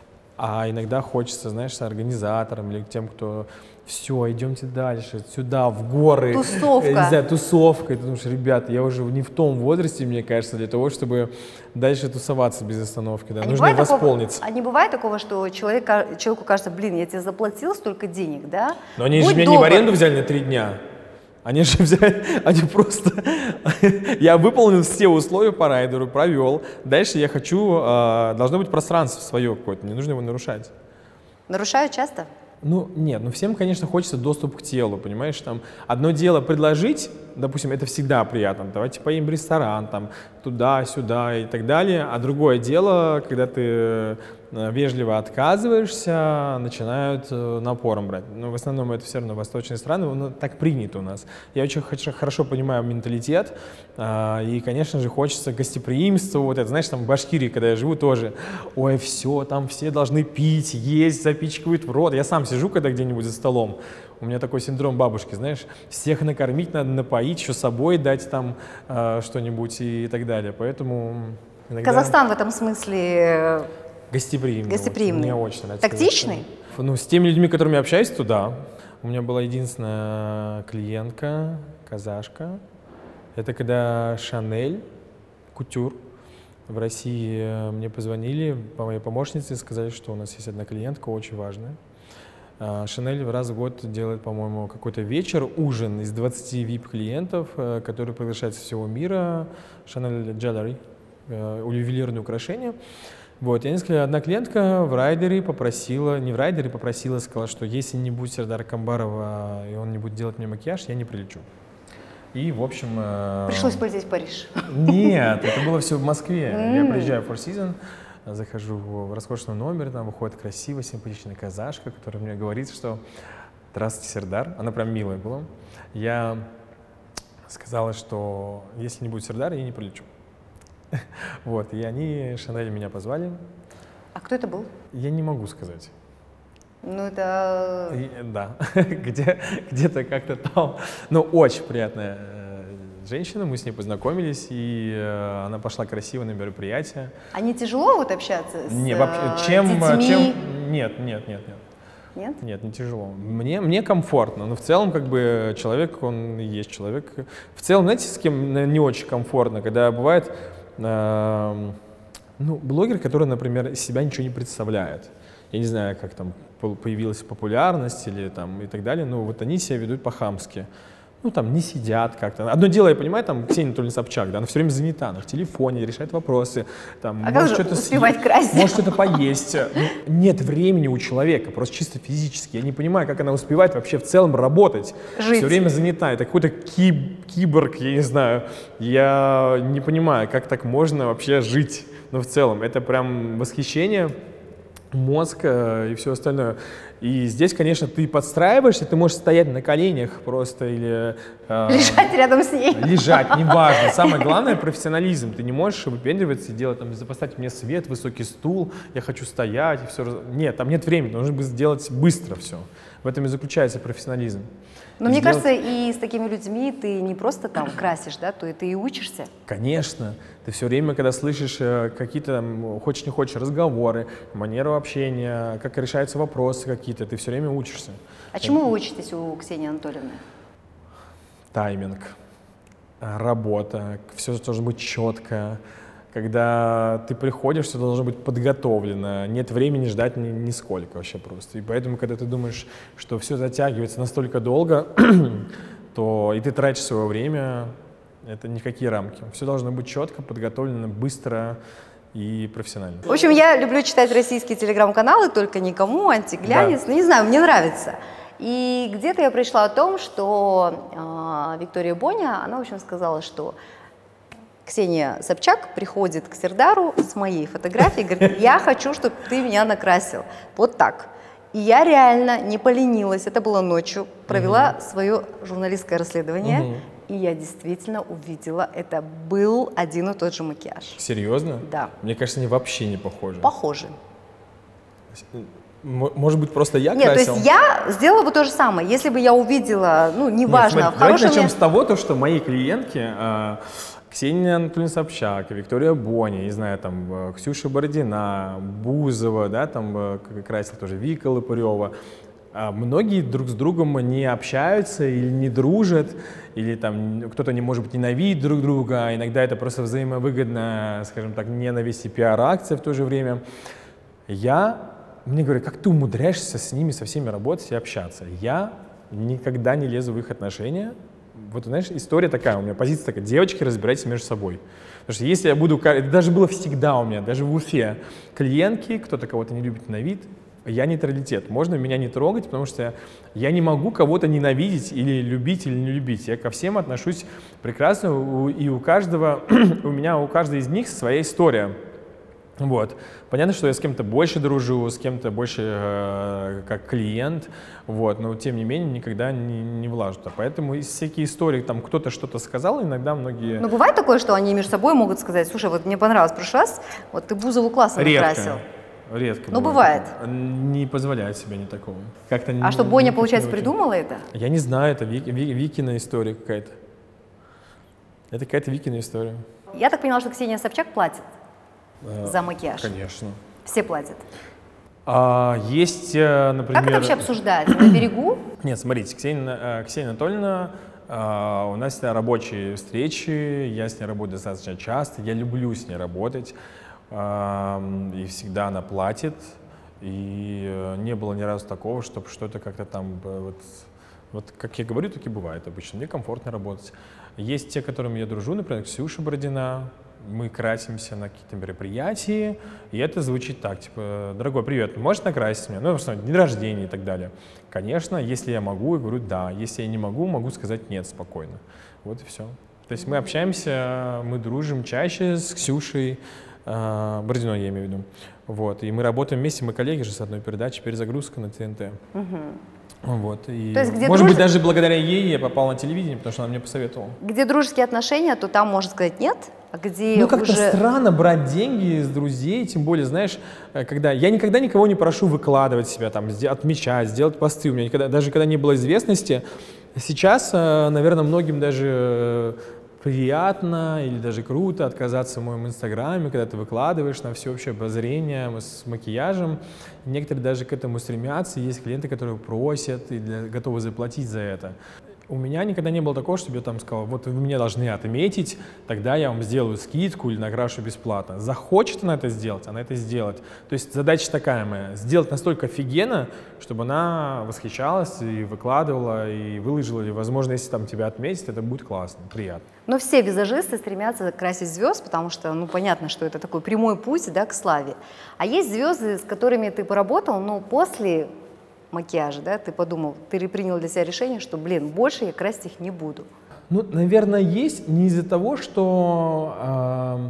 а иногда хочется, знаешь, с организатором или тем, кто все, идемте дальше, сюда, в горы. Тусовка. Не знаю, тусовка. И ты думаешь, ребята, я уже не в том возрасте, мне кажется, для того, чтобы дальше тусоваться без остановки. Да. А нужно восполниться. Такого, а не бывает такого, что человек, человеку кажется, блин, я тебе заплатил столько денег, да? Но они Будь же меня добр. не в аренду взяли на три дня. Они же взяли, они просто, я выполнил все условия по райдеру, провел. Дальше я хочу, должно быть пространство свое какое-то, не нужно его нарушать. Нарушают часто? Ну, нет, ну всем, конечно, хочется доступ к телу, понимаешь, там, одно дело предложить, допустим, это всегда приятно, давайте поедем в ресторан, там, туда-сюда и так далее, а другое дело, когда ты вежливо отказываешься, начинают напором брать. Но в основном это все равно восточные страны, ну, так принято у нас. Я очень хорошо понимаю менталитет, и, конечно же, хочется гостеприимства, вот это, знаешь, там в Башкирии, когда я живу, тоже, ой, все, там все должны пить, есть, запичкивают в рот. Я сам сижу, когда где-нибудь за столом, у меня такой синдром бабушки, знаешь, всех накормить надо, напоить, еще с собой дать там э, что-нибудь и, и так далее, поэтому... Иногда... Казахстан в этом смысле... Гостеприимный. Гостеприимный. Мне очень нравится. Тактичный? Ну, с теми людьми, которыми я общаюсь, то да. У меня была единственная клиентка, казашка. Это когда Шанель, кутюр, в России мне позвонили, по моей помощнице, сказали, что у нас есть одна клиентка, очень важная. Шанель раз в год делает, по-моему, какой-то вечер, ужин из двадцати ви ай пи-клиентов, которые приглашают со всего мира. Шанель Jewelry, ювелирные украшения. Вот, я не сказала, одна клиентка в райдере попросила, не в райдере, попросила, сказала, что если не будет Сердара Камбарова, и он не будет делать мне макияж, я не прилечу. И, в общем... Пришлось полететь в Париж. Нет, это было все в Москве. Я приезжаю в Four Seasons, захожу в роскошный номер, там выходит красивая, симпатичная казашка, которая мне говорит, что «Здравствуйте, Сердар». Она прям милая была. Я сказала, что если не будет Сердара, я не прилечу. Вот, и они, Шанель, меня позвали. А кто это был? Я не могу сказать. Ну, это... И, да, Где, где-то как-то там. Ну, очень приятная э, женщина, мы с ней познакомились, и э, она пошла красиво на мероприятие. А не тяжело вот общаться с не, вообще, чем, детьми? Чем, нет, нет, нет, нет. Нет? Нет, не тяжело. Мне, мне комфортно, но в целом как бы человек, он и есть человек. В целом, знаете, с кем не очень комфортно, когда бывает... Э, ну, блогер, который, например, из себя ничего не представляет. Я не знаю, как там появилась популярность или там и так далее, но вот они себя ведут по-хамски. Ну, там, не сидят как-то. Одно дело, я понимаю, там, Ксения Анатольевна Собчак, да, она все время занята, она в телефоне, решает вопросы, там, а может как же что-то успевать съесть, красить? может что-то поесть. Ну, нет времени у человека, просто чисто физически. Я не понимаю, как она успевает вообще в целом работать. Жить. Все время занята. Это какой-то киб киборг, я не знаю. Я не понимаю, как так можно вообще жить. Но в целом, это прям восхищение. Мозг э, и все остальное. И здесь, конечно, ты подстраиваешься, ты можешь стоять на коленях просто или... Э, лежать рядом с ней. Лежать, неважно. Самое главное — профессионализм. Ты не можешь выпендриваться и делать, там, поставить мне свет, высокий стул, я хочу стоять и все. Нет, там нет времени, нужно сделать быстро все. В этом и заключается профессионализм. Но мне сделать... кажется, и с такими людьми ты не просто там красишь, да, то и ты и учишься. Конечно. Ты все время, когда слышишь какие-то, там, хочешь не хочешь, разговоры, манеру общения, как решаются вопросы какие-то, ты все время учишься. А чему вы учитесь у Ксении Анатольевны? Тайминг, работа, все должно быть четко. Когда ты приходишь, все должно быть подготовлено, нет времени ждать ни, нисколько вообще просто. И поэтому, когда ты думаешь, что все затягивается настолько долго, то и ты тратишь свое время, это никакие рамки. Все должно быть четко, подготовлено, быстро и профессионально. В общем, я люблю читать российские телеграм-каналы, только никому, антиглянец, да. Ну не знаю, мне нравится. И где-то я пришла о том, что э, Виктория Боня, она, в общем, сказала, что Ксения Собчак приходит к Сердару с моей фотографией, говорит, я хочу, чтобы ты меня накрасил. Вот так. И я реально не поленилась, это было ночью, провела угу. свое журналистское расследование, угу. и я действительно увидела, это был один и тот же макияж. Серьезно? Да. Мне кажется, они вообще не похожи. Похожи. Может быть, просто я Нет, красил? то есть я сделала бы то же самое, если бы я увидела, ну, неважно, Нет, смотри, в хорошем... Давайте начнем с того, то, что мои клиентки, э, Ксения Анатольевна Собчак, Виктория Боня, не знаю, там, э, Ксюша Бородина, Бузова, да, там, э, красила тоже Вика Лопырева, э, многие друг с другом не общаются или не дружат, или там кто-то, не может быть, ненавидит друг друга, а иногда это просто взаимовыгодно, скажем так, ненависть и пиар-акция в то же время. Я... Мне говорят, как ты умудряешься с ними, со всеми работать и общаться? Я никогда не лезу в их отношения. Вот, знаешь, история такая, у меня позиция такая, девочки, разбирайтесь между собой. Потому что если я буду, это даже было всегда у меня, даже в Уфе, клиентки, кто-то кого-то не любит на вид, я нейтралитет. Можно меня не трогать, потому что я не могу кого-то ненавидеть или любить, или не любить. Я ко всем отношусь прекрасно, и у каждого, у меня, у каждой из них своя история. Вот. Понятно, что я с кем-то больше дружу, с кем-то больше э, как клиент, вот, но тем не менее никогда не, не влажу. Поэтому из всякие истории, там кто-то что-то сказал, иногда многие... Но бывает такое, что они между собой могут сказать, слушай, вот мне понравилось в прошлый раз, вот ты Бузову классно накрасил. Редко. Но бывает. Не позволяет себе не такого. Как-то а не, что, Боня, не получается, не придумала это? Я не знаю, это Вики, Викина история какая-то. Это какая-то Викина история. Я так поняла, что Ксения Собчак платит за макияж. Конечно. Все платят. А, есть, например... Как это вообще обсуждается? На берегу? Нет, смотрите, Ксения, Ксения Анатольевна, а, у нас с ней рабочие встречи, я с ней работаю достаточно часто, я люблю с ней работать, а, и всегда она платит, и не было ни разу такого, чтобы что-то как-то там... Вот, вот как я говорю, так и бывает обычно, мне комфортно работать. Есть те, которыми я дружу, например, Ксюша Бородина. Мы красимся на какие-то мероприятия, и это звучит так, типа, дорогой, привет, можешь накрасить меня? Ну, что, день рождения и так далее. Конечно, если я могу, я говорю да, если я не могу, могу сказать нет спокойно. Вот и все. То есть мы общаемся, мы дружим чаще с Ксюшей, э, Бородиной я имею в виду. Вот, и мы работаем вместе, мы коллеги же с одной передачи, перезагрузка на ТНТ. Угу. Вот, и, то есть, где может друж... быть, даже благодаря ей я попал на телевидение, потому что она мне посоветовала. Где дружеские отношения, то там можно сказать нет, а где Ну, как-то уже... странно брать деньги с друзей, тем более, знаешь, когда... Я никогда никого не прошу выкладывать себя, там, отмечать, сделать посты. У меня никогда, даже когда не было известности, сейчас, наверное, многим даже приятно или даже круто отказаться в моем инстаграме, когда ты выкладываешь на всеобщее обозрение с макияжем. Некоторые даже к этому стремятся. Есть клиенты, которые просят и для, готовы заплатить за это. У меня никогда не было такого, чтобы я там сказал, вот вы меня должны отметить, тогда я вам сделаю скидку или накрашу бесплатно. Захочет она это сделать, она это сделает. То есть задача такая моя, сделать настолько офигенно, чтобы она восхищалась и выкладывала, и выложила. И, возможно, если там тебя отметят, это будет классно, приятно. Но все визажисты стремятся красить звезд, потому что, ну, понятно, что это такой прямой путь, да, к славе. А есть звезды, с которыми ты поработал, но после макияжа, да, ты подумал, ты принял для себя решение, что, блин, больше я красить их не буду. Ну, наверное, есть не из-за того, что э,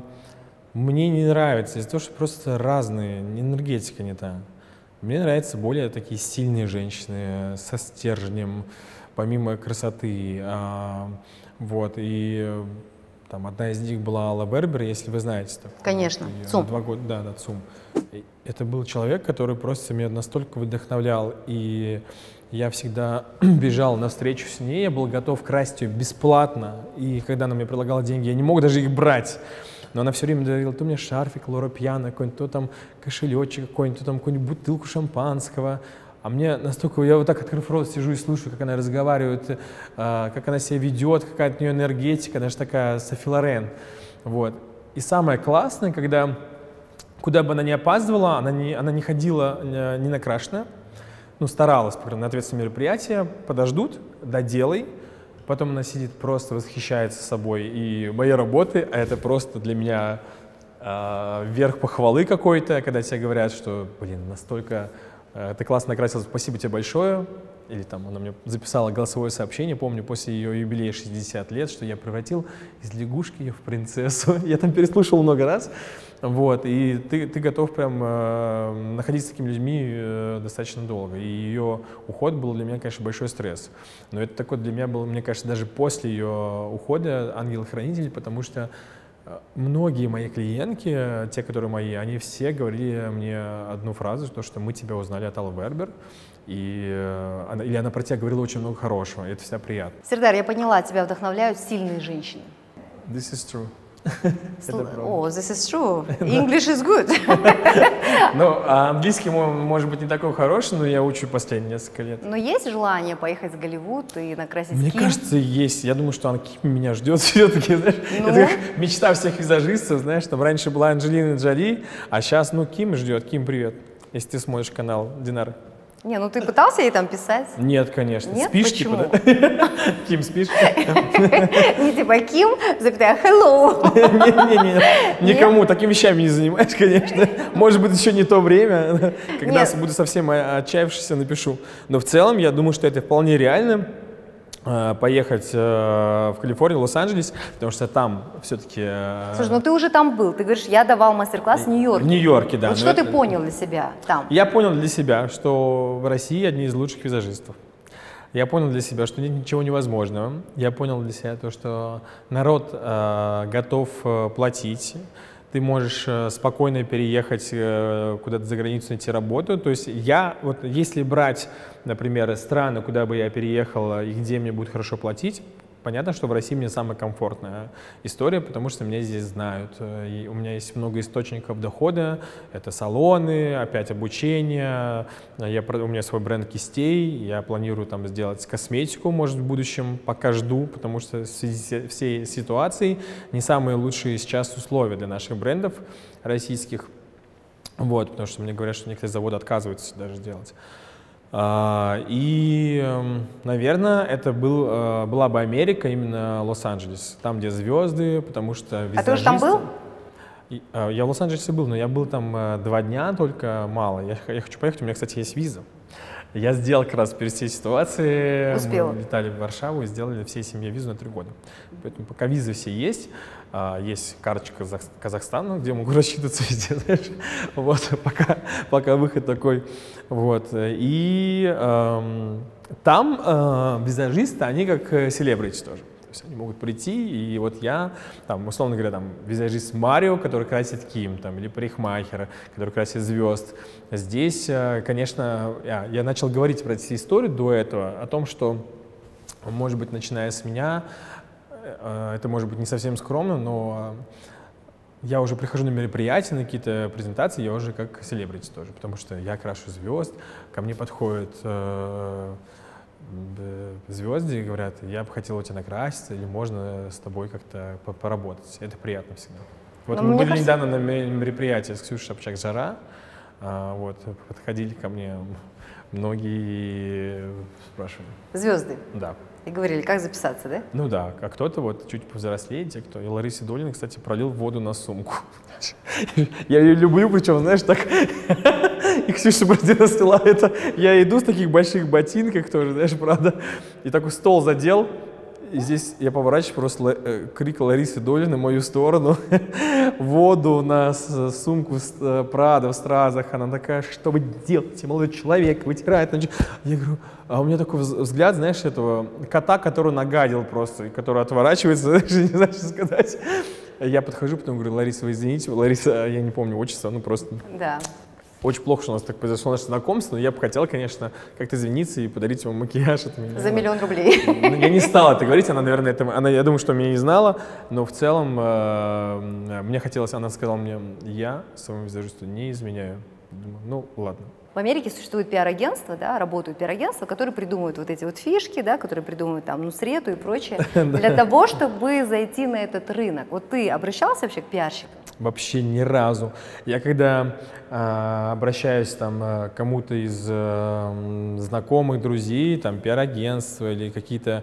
мне не нравится, из-за того, что просто разные, энергетика не та. Мне нравятся более такие сильные женщины со стержнем, помимо красоты. Э, вот, и там одна из них была Алла Бербер, если вы знаете. Так, конечно, вот, ЦУМ. Два года, да, да, ЦУМ. Это был человек, который просто меня настолько вдохновлял, и я всегда бежал навстречу с ней, я был готов красить ее бесплатно, и когда она мне предлагала деньги, я не мог даже их брать, но она все время говорила, то у меня шарфик Лора Пьяна, какой-нибудь, то там кошелечек какой-нибудь, то там какую-нибудь бутылку шампанского, а мне настолько, я вот так открыв рот сижу и слушаю, как она разговаривает, э, как она себя ведет, какая от нее энергетика, она же такая Софи Лорен, вот. И самое классное, когда куда бы она ни опаздывала, она не, она не ходила э, не накрашенная, ну, старалась, например, на ответственные мероприятия, подождут, доделай, потом она сидит, просто восхищается собой и моей работой, а это просто для меня э, верх похвалы какой-то, когда тебе говорят, что, блин, настолько ты классно накрасилась, спасибо тебе большое. Или там она мне записала голосовое сообщение, помню, после ее юбилея шестьдесят лет, что я превратил из лягушки в принцессу. Я там переслушал много раз. Вот, и ты, ты готов прям э, находиться с такими людьми э, достаточно долго. И ее уход был для меня, конечно, большой стресс. Но это такой для меня был, мне кажется, даже после ее ухода ангел-хранитель, потому что многие мои клиентки, те, которые мои, они все говорили мне одну фразу, то, что мы тебя узнали от Аллы Бербер, и э, она, или она про тебя говорила очень много хорошего, и это всегда приятно. Сердар, я поняла, тебя вдохновляют сильные женщины. This is true. О, oh, this is true. English is good. Ну, а английский, может быть, не такой хороший, но я учу последние несколько лет. Но есть желание поехать в Голливуд и накрасить Мне Ким? кажется, есть. Я думаю, что она Ким меня ждет все-таки, знаешь. Ну? Это как мечта всех визажистов, знаешь, там раньше была Анджелина Джоли, а сейчас, ну, Ким ждет. Ким, привет, если ты смотришь канал Динара. Не, ну ты пытался ей там писать? Нет, конечно. Нет? Спишь, почему? типа, да? Ким, спишь? Не типа Ким, запятая, hello. Не-не-не, никому такими вещами не занимаюсь, конечно. Может быть, еще не то время, когда буду совсем отчаявшийся, напишу. Но в целом, я думаю, что это вполне реально. Поехать э, в Калифорнию, Лос-Анджелес, потому что там все-таки... Э, Слушай, ну ты уже там был, ты говоришь, я давал мастер-класс в Нью-Йорке. В Нью-Йорке, да. Вот что это... ты понял для себя там? Я понял для себя, что в России одни из лучших визажистов. Я понял для себя, что нет ничего невозможного. Я понял для себя то, что народ э, готов э, платить. Ты можешь э, спокойно переехать э, куда-то за границу, найти работу. То есть я, вот если брать, например, страны, куда бы я переехал и где мне будет хорошо платить, понятно, что в России мне самая комфортная история, потому что меня здесь знают. И у меня есть много источников дохода. Это салоны, опять обучение. Я, у меня свой бренд кистей. Я планирую там сделать косметику, может, в будущем. Пока жду, потому что в связи с всей ситуацией не самые лучшие сейчас условия для наших брендов российских. Вот, потому что мне говорят, что некоторые заводы отказываются даже делать. Uh, и, наверное, это был, uh, была бы Америка, именно Лос-Анджелес, там, где звезды, потому что визажисты... А ты уже там был? И, uh, я в Лос-Анджелесе был, но я был там uh, два дня, только мало. Я, я хочу поехать, у меня, кстати, есть виза. Я сделал как раз перед всей ситуацией. Успел. Мы летали в Варшаву и сделали всей семье визу на три года. Поэтому пока визы все есть, есть карточка Казахстана, где могу рассчитываться везде, знаешь. Вот, пока, пока выход такой. Вот. И эм, там э, визажисты, они как селебрити тоже. То есть они могут прийти, и вот я, там, условно говоря, там, визажист Марио, который красит Ким, там, или парикмахера, который красит звезд. Здесь, конечно, я, я начал говорить про эти истории до этого, о том, что, может быть, начиная с меня, это может быть не совсем скромно, но я уже прихожу на мероприятия, на какие-то презентации, я уже как селебрити тоже, потому что я крашу звезд, ко мне подходят э, звезды и говорят, я бы хотел у тебя накраситься, или можно с тобой как-то поработать. Это приятно всегда. Вот но мы были кажется... недавно на мероприятии с Ксюшей Собчак-Жара, а, вот, подходили ко мне многие, спрашивали. Звезды? Да. И говорили, как записаться, да? Ну да, а кто-то вот чуть повзрослее, те, кто... И Ларисе Долиной, кстати, пролил воду на сумку. Я ее люблю, причем, знаешь, так... И Ксюша продемонстрировала это. Я иду с таких больших ботинках тоже, знаешь, правда. И такой стол задел. И здесь я поворачиваюсь, просто э, крик Ларисы Долиной в мою сторону. Воду на сумку Прада в стразах. Она такая, что вы делаете, молодой человек, вытирает. Я говорю, а у меня такой взгляд, знаешь, этого кота, который нагадил просто, который отворачивается, даже не знаю, что сказать. Я подхожу, потом говорю, Лариса, вы извините, Лариса, я не помню отчество, ну просто... Да. Очень плохо, что у нас так произошло наше знакомство, но я бы хотел, конечно, как-то извиниться и подарить ему макияж. Это меня... За миллион рублей. Я не стал это говорить, она, наверное, это, она, я думаю, что меня не знала, но в целом э, мне хотелось, она сказала мне, я своему визажисту не изменяю. Думаю, ну, ладно. В Америке существует пиар-агентство, да, работают пиар-агентства, которые придумывают вот эти вот фишки, да, которые придумывают там Нусрету и прочее, для того, чтобы зайти на этот рынок. Вот ты обращался вообще к пиарщикам? Вообще ни разу. Я когда э, обращаюсь там к кому-то из э, знакомых, друзей, там пиар-агентства или какие-то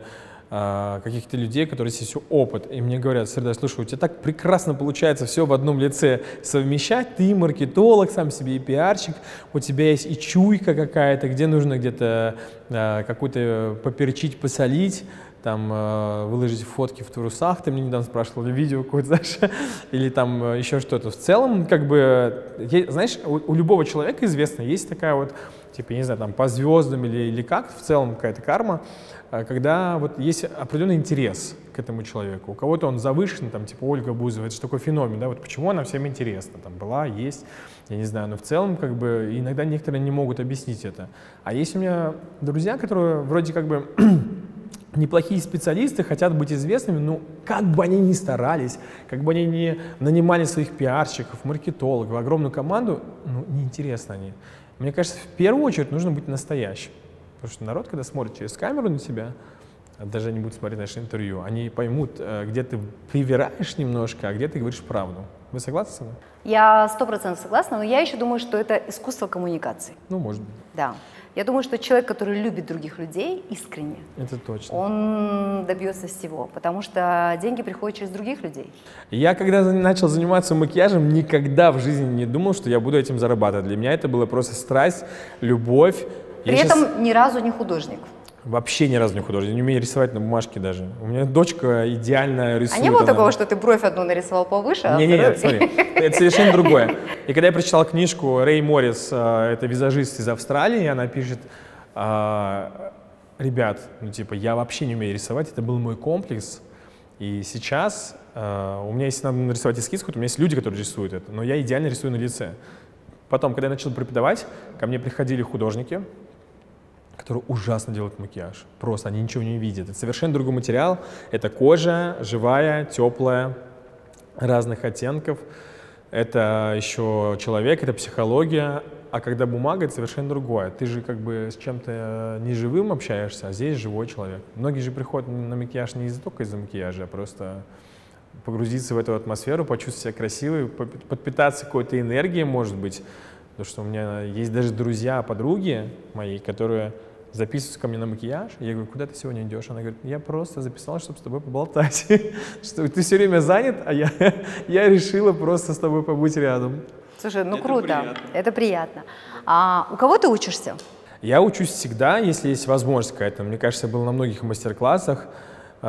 э, каких-то людей, которые есть опыт, и мне говорят: Сердай, слушай, у тебя так прекрасно получается все в одном лице совмещать, ты маркетолог, сам себе и пиарщик, у тебя есть и чуйка какая-то, где нужно где-то э, какую-то поперчить, посолить, там, э, выложить фотки в трусах, ты мне недавно спрашивал, или видео какое-то, знаешь, или там э, еще что-то. В целом, как бы, я, знаешь, у, у любого человека известно, есть такая вот, типа, не знаю, там, по звездам или, или как, в целом какая-то карма, э, когда вот есть определенный интерес к этому человеку. У кого-то он завышен, там, типа Ольга Бузова, это же такой феномен, да, вот почему она всем интересна, там, была, есть, я не знаю, но в целом, как бы, иногда некоторые не могут объяснить это. А есть у меня друзья, которые вроде как бы неплохие специалисты, хотят быть известными, но как бы они ни старались, как бы они ни нанимали своих пиарщиков, маркетологов, огромную команду, ну, неинтересно они. Мне кажется, в первую очередь нужно быть настоящим. Потому что народ, когда смотрит через камеру на тебя, даже они будут смотреть наше интервью, они поймут, где ты привираешь немножко, а где ты говоришь правду. Вы согласны со мной? Я сто процентов согласна, но я еще думаю, что это искусство коммуникации. Ну, может быть. Да. Я думаю, что человек, который любит других людей искренне, это точно, он добьется всего, потому что деньги приходят через других людей. Я, когда начал заниматься макияжем, никогда в жизни не думал, что я буду этим зарабатывать. Для меня это было просто страсть, любовь. При я этом сейчас... ни разу не художник. Вообще ни разу не художник, не умею рисовать на бумажке даже. У меня дочка идеально рисует. А не было она... такого, что ты бровь одну нарисовал повыше, а не, не, вторую... нет, смотри, это совершенно другое. И когда я прочитал книжку Рэй Моррис, это визажист из Австралии, она пишет: ребят, ну типа, я вообще не умею рисовать, это был мой комплекс. И сейчас у меня, если надо нарисовать эскиз, у меня есть люди, которые рисуют это, но я идеально рисую на лице. Потом, когда я начал преподавать, ко мне приходили художники, которые ужасно делают макияж. Просто они ничего не видят. Это совершенно другой материал. Это кожа живая, теплая, разных оттенков. Это еще человек, это психология. А когда бумага, это совершенно другое. Ты же как бы с чем-то неживым общаешься, а здесь живой человек. Многие же приходят на макияж не из-за только из-за макияжа, а просто погрузиться в эту атмосферу, почувствовать себя красивой, подпитаться какой-то энергией, может быть. Потому что у меня есть даже друзья, подруги мои, которые записываются ко мне на макияж. Я говорю: куда ты сегодня идешь? Она говорит: я просто записалась, чтобы с тобой поболтать. Что ты все время занят, а я, я решила просто с тобой побыть рядом. Слушай, ну это круто, приятно. Это приятно. А у кого ты учишься? Я учусь всегда, если есть возможность какая-то. Мне кажется, я был на многих мастер-классах, э,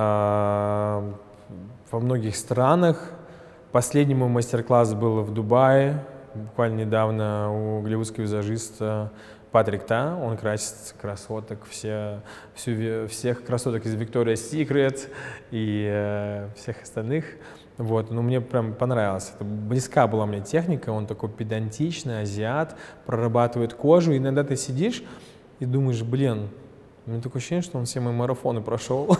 во многих странах. Последний мой мастер-класс был в Дубае, буквально недавно, у голливудского визажиста Патрик Та. Он красит красоток, все, всю, всех красоток из Victoria's Secret и э, всех остальных. Вот, но мне прям понравилось. Это близка была мне техника, он такой педантичный, азиат, прорабатывает кожу. И иногда ты сидишь и думаешь: блин, у меня такое ощущение, что он все мои марафоны прошел.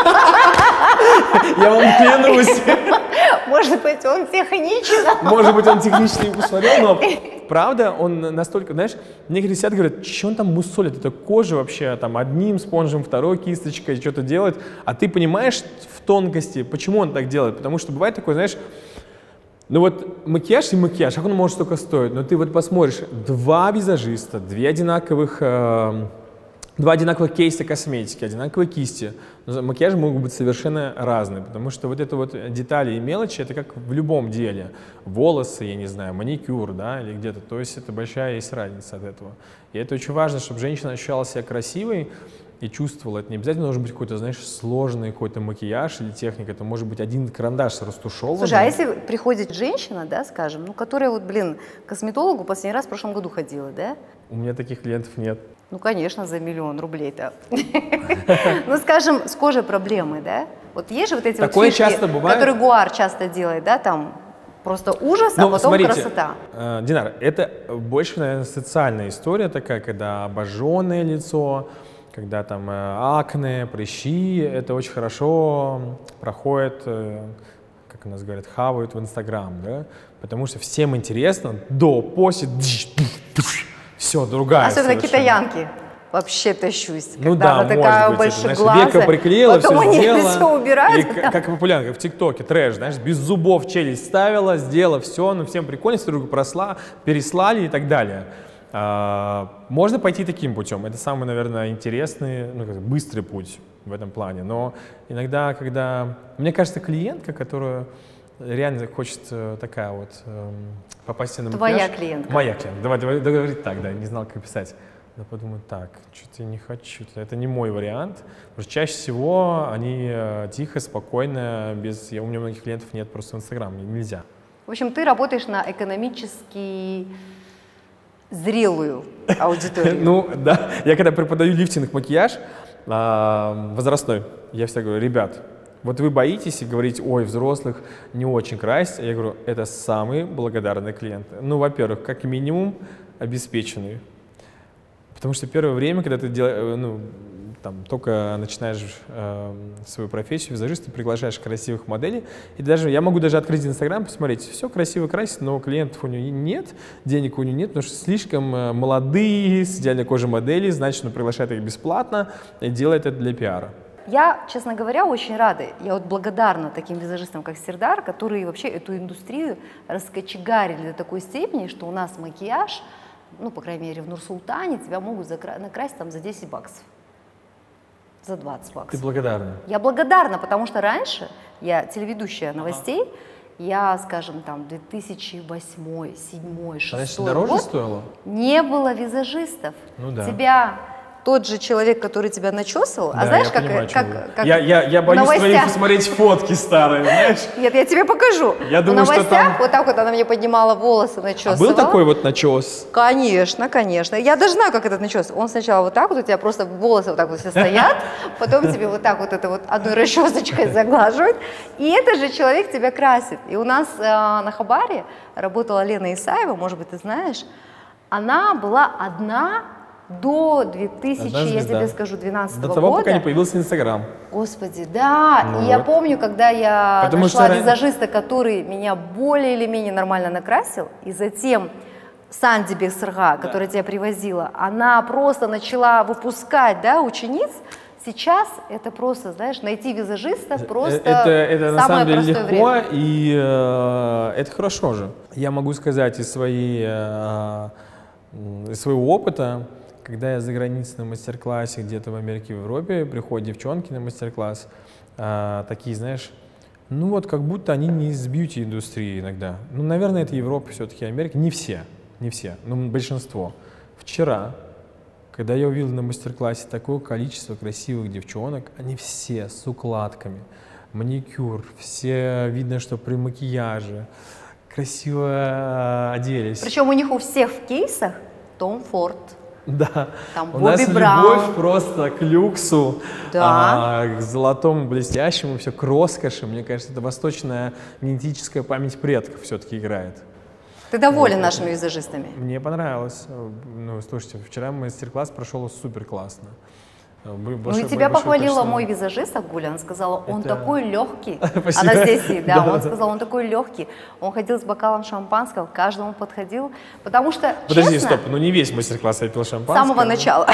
Я вам клянусь. Может быть, он технично. Может быть, он технически не посмотрел, но правда, он настолько, знаешь, некоторые сидят и говорят: что он там мусолит, это кожа вообще, там, одним спонжем, второй кисточкой что-то делает, а ты понимаешь в тонкости, почему он так делает, потому что бывает такое, знаешь, ну вот макияж и макияж, как он может столько стоить, но ты вот посмотришь, два визажиста, две одинаковых, э, два одинаковых кейса косметики, одинаковые кисти, но макияжи могут быть совершенно разные, потому что вот это вот детали и мелочи, это как в любом деле. Волосы, я не знаю, маникюр, да, или где-то, то есть это большая есть разница от этого. И это очень важно, чтобы женщина ощущала себя красивой и чувствовала. Это не обязательно должен быть какой-то, знаешь, сложный какой-то макияж или техника, это может быть один карандаш растушеванный. Слушай, а если приходит женщина, да, скажем, ну, которая вот, блин, к косметологу последний раз в прошлом году ходила, да? У меня таких клиентов нет. Ну, конечно, за миллион рублей-то. Ну, скажем, с кожей проблемы, да? Вот есть же вот эти вот фишки, которые Гуар часто делает, да, там просто ужас, а потом красота. Динар, это больше, наверное, социальная история такая, когда обожженное лицо, когда там акне, прыщи, это очень хорошо проходит, как у нас говорят, хавают в Инстаграм, да? Потому что всем интересно до, после, все, другая. Особенно китаянки. Вообще тащусь. Ну да, она такая может быть, это, знаешь, глаза, века приклеила, потом все они сделала. все убирают. И, как популярно, как в ТикТоке, трэш, знаешь, без зубов челюсть ставила, сделала все, ну всем прикольно, все друг просла, переслали и так далее. А, можно пойти таким путем. Это самый, наверное, интересный, ну, быстрый путь. в этом плане. Но иногда, когда... Мне кажется, клиентка, которая реально хочет э, такая вот э, попасть на макияж... Твоя клиентка. Моя клиентка. Давай, давай договорить так, да, не знал, как писать. Я подумаю, так, что-то я не хочу, это не мой вариант. Потому что чаще всего они э, тихо, спокойно, без... Я, у меня многих клиентов нет просто в Инстаграм, нельзя. В общем, ты работаешь на экономически зрелую аудиторию. Ну, да. Я когда преподаю лифтинг, макияж возрастной, я всегда говорю, ребят, вот вы боитесь и говорите, ой, взрослых не очень красить. Я говорю, это самые благодарные клиенты. Ну, во-первых, как минимум, обеспеченные. Потому что первое время, когда ты дел, ну, там, только начинаешь э, свою профессию визажист, ты приглашаешь красивых моделей, и даже я могу даже открыть Инстаграм, посмотреть, все красиво красит, но клиентов у нее нет, денег у нее нет, потому что слишком э, молодые, с идеальной кожей модели, значит, он приглашает их бесплатно и делает это для пиара. Я, честно говоря, очень рада, я вот благодарна таким визажистам, как Сердар, которые вообще эту индустрию раскочегарили до такой степени, что у нас макияж, ну, по крайней мере, в Нур-Султане тебя могут накрасить там за десять баксов. За двадцать баксов. Ты благодарна? Я благодарна, потому что раньше я телеведущая новостей, ага. я, скажем, там, две тысячи восьмой, две тысячи седьмой, две тысячи шестой Значит, дороже год, стоило? Не было визажистов. Ну да. Тебя... Тот же человек, который тебя начесывал, да, а знаешь, я как, понимаю, как, как я, я, я боюсь новостях... твоих посмотреть фотки старые, знаешь? Нет, я тебе покажу. Я думаю, в новостях что там... вот так вот она мне поднимала волосы, начесывала. А был такой вот начес? Конечно, конечно. Я даже знаю, как этот начес. Он сначала вот так вот, у тебя просто волосы вот так вот все стоят, потом тебе вот так вот это вот одной расчесочкой заглаживают, и этот же человек тебя красит. И у нас э, на Хабаре работала Лена Исаева, может быть, ты знаешь, она была одна до две тысячи, я тебе скажу, двенадцатого года. До того, пока не появился Инстаграм. Господи, да. Ну и вот. Я помню, когда я Потому нашла что... визажиста, который меня более или менее нормально накрасил, и затем Санди Бексырга, которая да. тебя привозила, она просто начала выпускать, да, учениц. Сейчас это просто, знаешь, найти визажиста просто это, это на самом деле легко, время. и э, это хорошо же. Я могу сказать из, своей, э, из своего опыта, когда я за границей на мастер-классе где-то в Америке, в Европе, приходят девчонки на мастер-класс, э, такие, знаешь, ну вот как будто они не из бьюти-индустрии иногда. Ну, наверное, это Европа все-таки, Америка. Не все, не все, но большинство. Вчера, когда я увидел на мастер-классе такое количество красивых девчонок, они все с укладками, маникюр, все видно, что при макияже, красиво оделись. Причем у них у всех в кейсах Том Форд. Да, там у Бобби нас Браун. Любовь просто к люксу, да. а, к золотому блестящему, все к роскоши. Мне кажется, это восточная генетическая память предков все-таки играет. Ты доволен вот. нашими визажистами? Мне понравилось. Ну, слушайте, вчера мастер-класс прошел супер классно. Ну и тебя похвалила мой визажист Агуля, она сказала, он это... такой легкий. Спасибо. Она здесь сидит, да, да, он да. сказал, он такой легкий. Он ходил с бокалом шампанского, к каждому подходил, потому что, Подожди, честно, стоп, ну не весь мастер-класс я пил шампанское. С самого начала.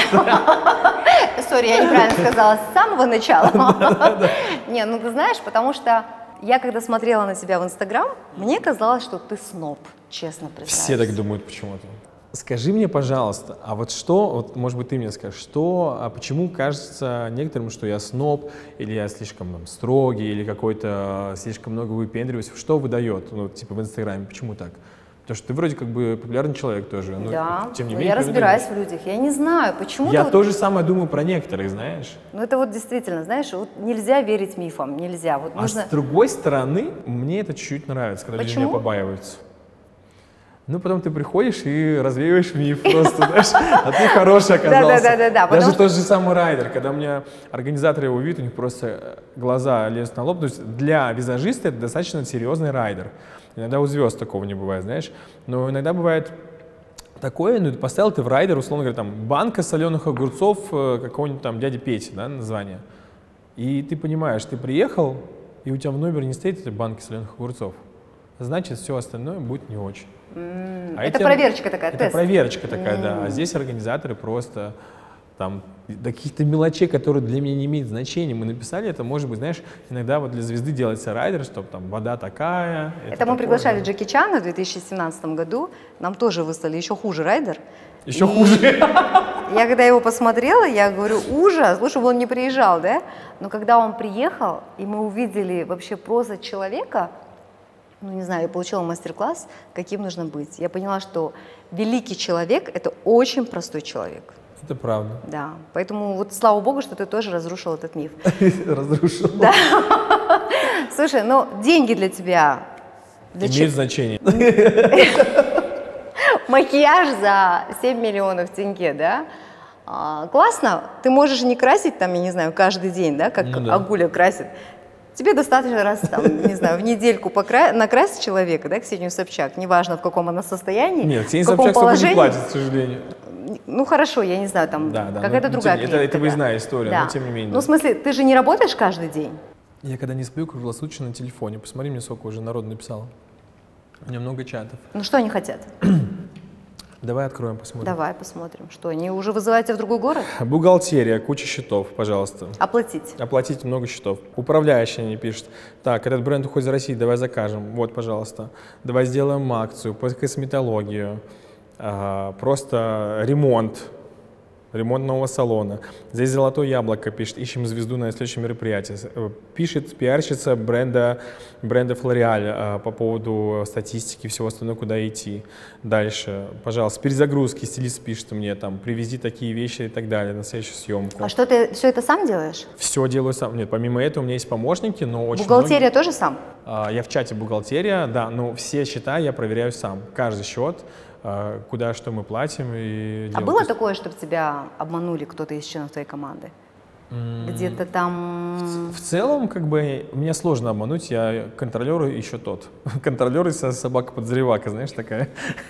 Сори, я неправильно сказала, с самого начала. Не, ну ты знаешь, потому что я когда смотрела на тебя в Инстаграм, мне казалось, что ты сноб, честно признаюсь. Все так думают почему-то. Скажи мне, пожалуйста, а вот что, вот, может быть, ты мне скажешь, что, а почему кажется некоторым, что я сноб, или я слишком там, строгий, или какой-то слишком много выпендриваюсь, что выдает, ну, типа в Инстаграме, почему так? Потому что ты вроде как бы популярный человек тоже, но да, тем не но менее. Я разбираюсь в людях, я не знаю, почему. Я вот... то же самое думаю про некоторых, знаешь. Ну это вот действительно, знаешь, вот нельзя верить мифам, нельзя. Вот а нужно... с другой стороны, мне это чуть-чуть нравится, когда почему? люди меня побаиваются. Ну, потом ты приходишь и развеиваешь миф просто, знаешь, а ты хороший оказался. Да-да-да. Даже тот же самый райдер, когда у меня организаторы его видят, у них просто глаза лезут на лоб. То есть для визажиста это достаточно серьезный райдер. Иногда у звезд такого не бывает, знаешь. Но иногда бывает такое, ну, поставил ты в райдер, условно говоря, там, банка соленых огурцов какого-нибудь там дяди Пети, да, название. И ты понимаешь, ты приехал, и у тебя в номере не стоит эта банка соленых огурцов. Значит, все остальное будет не очень. Mm, а это эти, проверочка такая, это тест. проверочка такая, mm. да. А здесь организаторы просто там до каких-то мелочей, которые для меня не имеют значения. Мы написали это, может быть, знаешь, иногда вот для звезды делается райдер, чтобы там вода такая. Это, это мы такое, приглашали да. Джеки Чана в две тысячи семнадцатом году. Нам тоже выслали еще хуже райдер. Еще и... хуже. Я когда его посмотрела, я говорю, ужас, лучше бы он не приезжал, да? Но когда он приехал, и мы увидели вообще просто человека, ну, не знаю, я получила мастер-класс, каким нужно быть. Я поняла, что великий человек – это очень простой человек. Это правда. Да, поэтому вот слава богу, что ты тоже разрушил этот миф. Разрушил. Да. Слушай, ну деньги для тебя… Для имеют ч... значение. Макияж за семь миллионов тенге, да? А, классно, ты можешь не красить там, я не знаю, каждый день, да, как ну, да. Агуля красит. Тебе достаточно раз, там, не знаю, в недельку покра... накрасить человека, да, Ксению Собчак, неважно, в каком она состоянии. Нет, Ксения Собчак положении... не платит, к сожалению. Ну хорошо, я не знаю, там да, да, какая-то другая это, это выездная история, да. Но тем не менее. Ну в смысле, ты же не работаешь каждый день? Я когда не сплю, круглосуточно на телефоне. Посмотри, мне сколько уже народ написал. У меня много чатов. Ну что они хотят? Давай откроем, посмотрим. Давай посмотрим. Что, они уже вызывают тебя в другой город? Бухгалтерия, куча счетов, пожалуйста. Оплатить. Оплатить много счетов. Управляющий мне пишет. Так, этот бренд уходит из России, давай закажем. Вот, пожалуйста. Давай сделаем акцию по косметологию. Ага, просто ремонт. Ремонт нового салона. Здесь золотое яблоко пишет, ищем звезду на следующем мероприятии. Пишет пиарщица бренда, бренда L'Oréal по поводу статистики и всего остального, куда идти. Дальше, пожалуйста, перезагрузки, стилист пишет мне, там, привези такие вещи и так далее на следующую съемку. А что, ты все это сам делаешь? Все делаю сам. Нет, помимо этого у меня есть помощники, но очень Бухгалтерия многие... тоже сам? Я в чате бухгалтерия, да, но все счета я проверяю сам. Каждый счет, куда что мы платим. И а было такое, чтобы тебя обманули кто-то из членов твоей команды? Mm. Где-то там… В, в целом, как бы, меня сложно обмануть, я контролер еще тот. Контролер и собака-подозревака, знаешь, такая.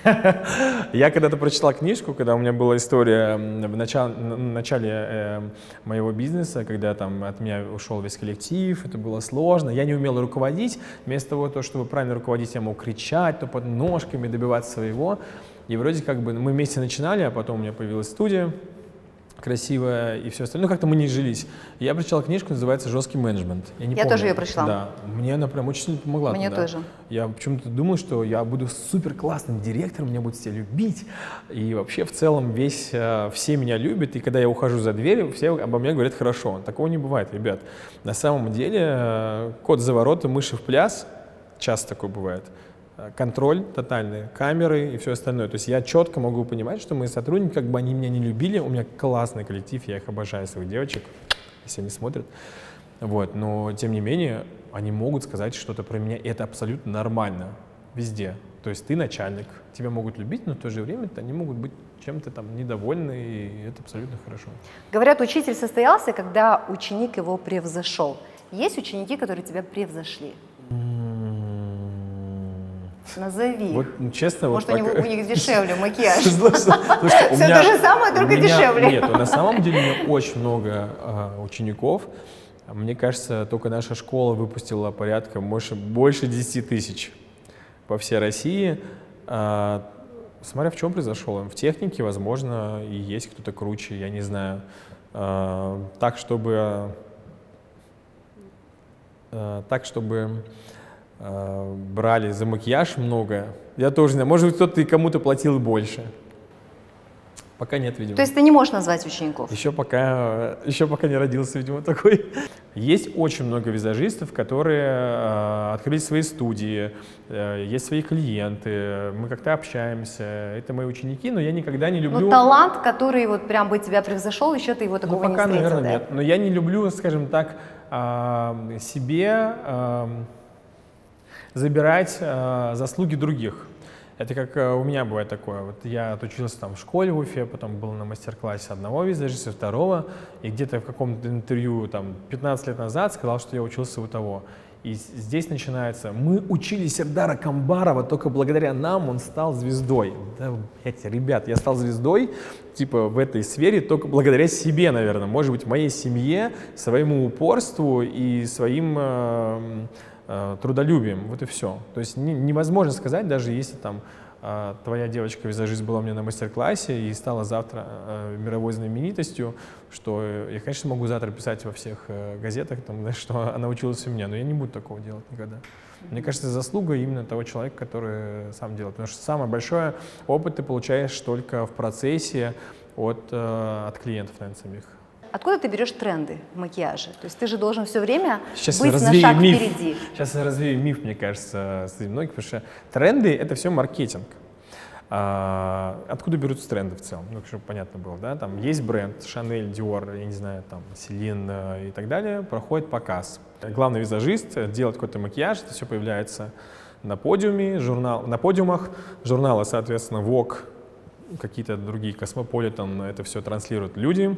Я когда-то прочитал книжку, когда у меня была история в начале, в начале э, моего бизнеса, когда там от меня ушел весь коллектив, это было сложно, я не умел руководить, вместо того, чтобы правильно руководить, я мог кричать, то под ножками добиваться своего. И вроде как бы мы вместе начинали, а потом у меня появилась студия красивая и все остальное. Ну, как-то мы не жились. Я прочитал книжку, называется «Жесткий менеджмент». Я, не я помню. тоже ее прочла. Да, мне она прям очень сильно помогла. Мне тогда. тоже. Я почему-то думал, что я буду супер классным директором, меня будут все любить. И вообще в целом весь, все меня любят. И когда я ухожу за дверь, все обо мне говорят хорошо. Такого не бывает, ребят. На самом деле кот за ворота, мыши в пляс. Часто такое бывает. Контроль тотальный, камеры и все остальное. То есть я четко могу понимать, что мои сотрудники, как бы они меня не любили, у меня классный коллектив, я их обожаю, своих девочек, если они смотрят. Вот, но тем не менее, они могут сказать что-то про меня, и это абсолютно нормально везде. То есть ты начальник, тебя могут любить, но в то же время они могут быть чем-то там недовольны, и это абсолютно хорошо. Говорят, учитель состоялся, когда ученик его превзошел. Есть ученики, которые тебя превзошли? Назови. Вот, честно, Может, вот у, так... них, у них дешевле макияж. Все то же самое, только дешевле. Нет, на самом деле у меня очень много учеников. Мне кажется, только наша школа выпустила порядка больше десяти тысяч по всей России. Смотря в чем произошел. В технике, возможно, и есть кто-то круче, я не знаю. Так, чтобы... Так, чтобы... брали за макияж много. Я тоже не знаю. Может быть, кто-то и кому-то платил больше. Пока нет, видимо. То есть ты не можешь назвать учеников? Еще пока, еще пока не родился, видимо, такой. Есть очень много визажистов, которые э, открыли свои студии, э, есть свои клиенты, мы как-то общаемся. Это мои ученики, но я никогда не люблю… Ну, талант, который вот прям бы тебя превзошел, еще ты его такого ну, не пока, встретил, наверное, да? нет. Но я не люблю, скажем так, э, себе… Э, забирать э, заслуги других. Это как э, у меня бывает такое. Вот я отучился там в школе в Уфе, потом был на мастер-классе одного визажиста, второго, и где-то в каком-то интервью там пятнадцать лет назад сказал, что я учился у того. И здесь начинается, мы учили Сердара Камбарова, только благодаря нам он стал звездой. Да, блядь, ребят, я стал звездой, типа, в этой сфере только благодаря себе, наверное. Может быть, моей семье, своему упорству и своим э, э, трудолюбием. Вот и все. То есть не, невозможно сказать, даже если там э, твоя девочка-визажист была у меня на мастер-классе и стала завтра э, мировой знаменитостью, что я, конечно, могу завтра писать во всех э, газетах, там, да, что она училась у меня, но я не буду такого делать никогда. Мне кажется, заслуга именно того человека, который сам делает. Потому что самый большой опыт ты получаешь только в процессе от, э, от клиентов, наверное, самих. Откуда ты берешь тренды в макияже? То есть ты же должен все время Сейчас быть на шаг миф. впереди. Сейчас я развею миф, мне кажется, среди многих, потому что тренды — это все маркетинг. А, откуда берутся тренды в целом? Ну, чтобы понятно было, да, там есть бренд Chanel, Dior, я не знаю, там Celine и так далее, проходит показ. Главный визажист делает какой-то макияж, это все появляется на подиуме, журнал, на подиумах, журналы, соответственно, Vogue, какие-то другие, Cosmopolitan, это все транслируют люди.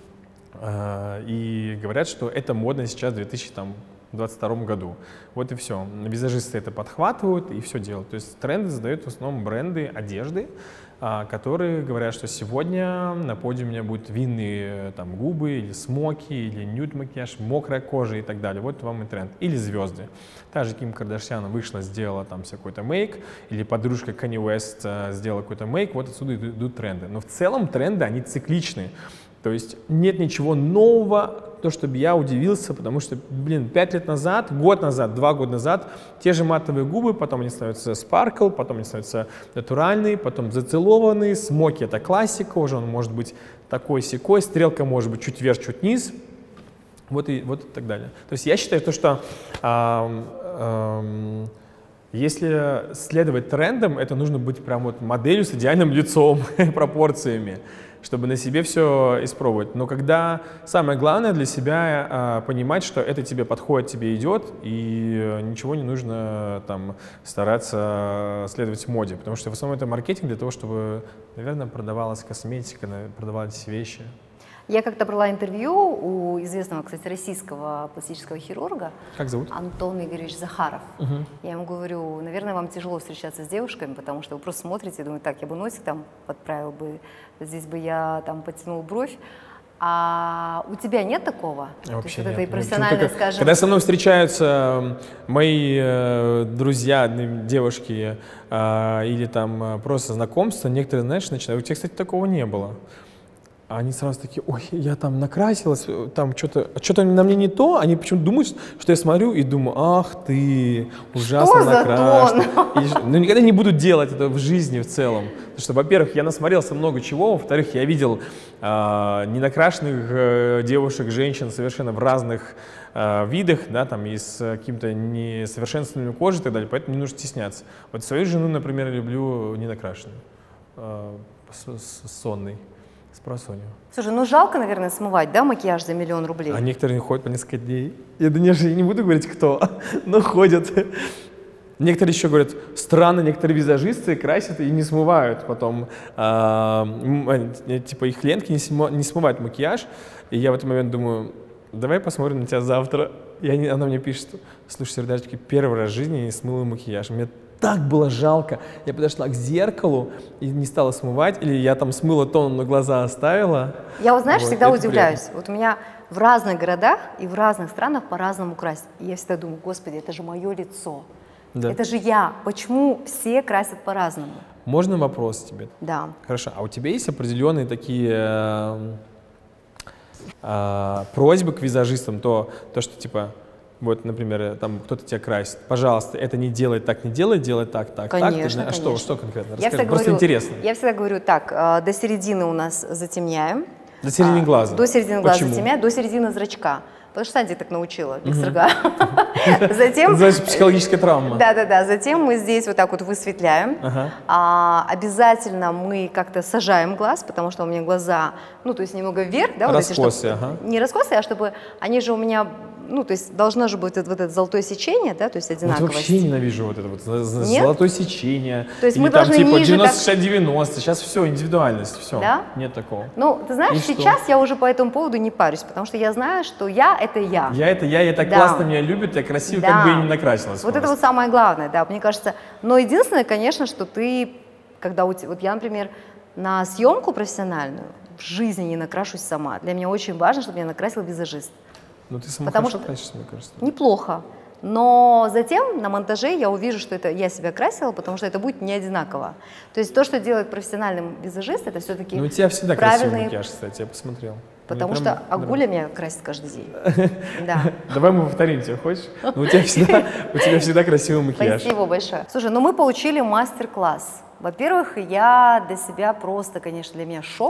И говорят, что это модно сейчас в две тысячи двадцать втором году. Вот и все. Визажисты это подхватывают и все делают. То есть тренды задают в основном бренды одежды, которые говорят, что сегодня на подиуме у меня будут винные там, губы, или смоки, или нюд-макияж, мокрая кожа и так далее. Вот вам и тренд. Или звезды. Та же Ким Кардашьян вышла, сделала там какой-то мейк, или подружка Канье Уэст сделала какой-то мейк, вот отсюда идут тренды. Но в целом тренды, они цикличны. То есть нет ничего нового, то, чтобы я удивился, потому что, блин, пять лет назад, год назад, два года назад те же матовые губы, потом они становятся спаркл, потом они становятся натуральные, потом зацелованные, смоки — это классика, уже он может быть такой-сякой, стрелка может быть чуть вверх, чуть вниз, вот и, вот и так далее. То есть я считаю, то, что э, э, если следовать трендам, это нужно быть прям вот моделью с идеальным лицом, пропорциями, чтобы на себе все испробовать. Но когда самое главное для себя а, понимать, что это тебе подходит, тебе идет, и ничего не нужно там стараться следовать моде, потому что в основном это маркетинг для того, чтобы, наверное, продавалась косметика, продавались вещи. Я как-то брала интервью у известного, кстати, российского пластического хирурга. Как зовут? Антон Игоревич Захаров. Угу. Я ему говорю, наверное, вам тяжело встречаться с девушками, потому что вы просто смотрите и думаете, так, я бы носик там подправил бы, здесь бы я там подтянул бровь. А у тебя нет такого? Вообще То есть, нет. Вот этой профессиональной, как, скажем... Когда со мной встречаются мои э, друзья, девушки, э, или там просто знакомства, некоторые, знаешь, начинают... У тебя, кстати, такого не было. Они сразу такие, ой, я там накрасилась, там что-то что-то на мне не то. Они почему-то думают, что я смотрю и думаю, ах ты, ужасно накрашена. Ну, никогда не буду делать это в жизни в целом. Потому что, во-первых, я насмотрелся много чего, во-вторых, я видел э, ненакрашенных э, девушек, женщин совершенно в разных э, видах, да, там, и с каким-то несовершенствованием кожи и так далее, поэтому не нужно стесняться. Вот свою жену, например, люблю ненакрашенную, э, сонной. Спросонью. Слушай, ну жалко, наверное, смывать, да, макияж за миллион рублей? А некоторые ходят по несколько дней. Я, конечно, я не буду говорить, кто, но ходят. Некоторые еще говорят, странно, некоторые визажисты красят и не смывают потом. А, типа их клиентки не, смо, не смывают макияж. И я в этот момент думаю, давай посмотрим на тебя завтра. И они, она мне пишет, слушай, Сердачки, первый раз в жизни я не смыла макияж. Мне так было жалко. Я подошла к зеркалу и не стала смывать, или я там смыла тон, но глаза оставила. Я, вот, знаешь, вот, всегда удивляюсь. Приятно. Вот у меня в разных городах и в разных странах по-разному красят. И я всегда думаю, господи, это же мое лицо. Да. Это же я. Почему все красят по-разному? Можно вопрос тебе? Да. Хорошо. А у тебя есть определенные такие э, э, просьбы к визажистам? То, то что типа... Вот, например, там кто-то тебя красит. Пожалуйста, это не делай так, не делай, делай так, так, конечно, так. Ты, а конечно. что, что конкретно? Я Расскажи, просто говорю, интересно. Я всегда говорю так, до середины у нас затемняем. До середины глаза? До середины глаза Почему? затемняем, до середины зрачка. Потому что Санди так научила, биксерга. Затем... Значит, психологическая травма. Да-да-да, затем мы здесь вот так вот высветляем. А, обязательно мы как-то сажаем глаз, потому что у меня глаза, ну, то есть немного вверх. Да, раскосые, вот эти, ага. Не раскосые, а чтобы они же у меня... Ну, то есть должно же быть вот, вот это золотое сечение, да, то есть одинаковость. Вот вообще ненавижу вот это вот Нет? золотое сечение. То есть или мы там должны типа ниже девяносто шестьдесят девяносто, сейчас все, индивидуальность, все. Да? Нет такого. Ну, ты знаешь, И сейчас что? я уже по этому поводу не парюсь, потому что я знаю, что я — это я. Я — это я, я так Да. классно меня любят, я красиво, Да. как бы я не накрасилась. Вот просто. это вот самое главное, да, мне кажется. Но единственное, конечно, что ты, когда у тебя... Вот я, например, на съемку профессиональную в жизни не накрашусь сама. Для меня очень важно, чтобы меня накрасил визажист. Ну, ты сама Потому хорошо что красишься, мне кажется. Неплохо. Но затем на монтаже я увижу, что это я себя красила, потому что это будет не одинаково. То есть то, что делает профессиональный визажист, это все-таки Ну, у тебя всегда правильные... красивый макияж, кстати, я посмотрел. Потому Мне что прям Агуля меня красит каждый день. Да. Давай мы повторим тебя, хочешь? Ну, у тебя всегда, у тебя всегда красивый макияж. Спасибо большое. Слушай, ну мы получили мастер-класс. Во-первых, я для себя просто, конечно, для меня шок,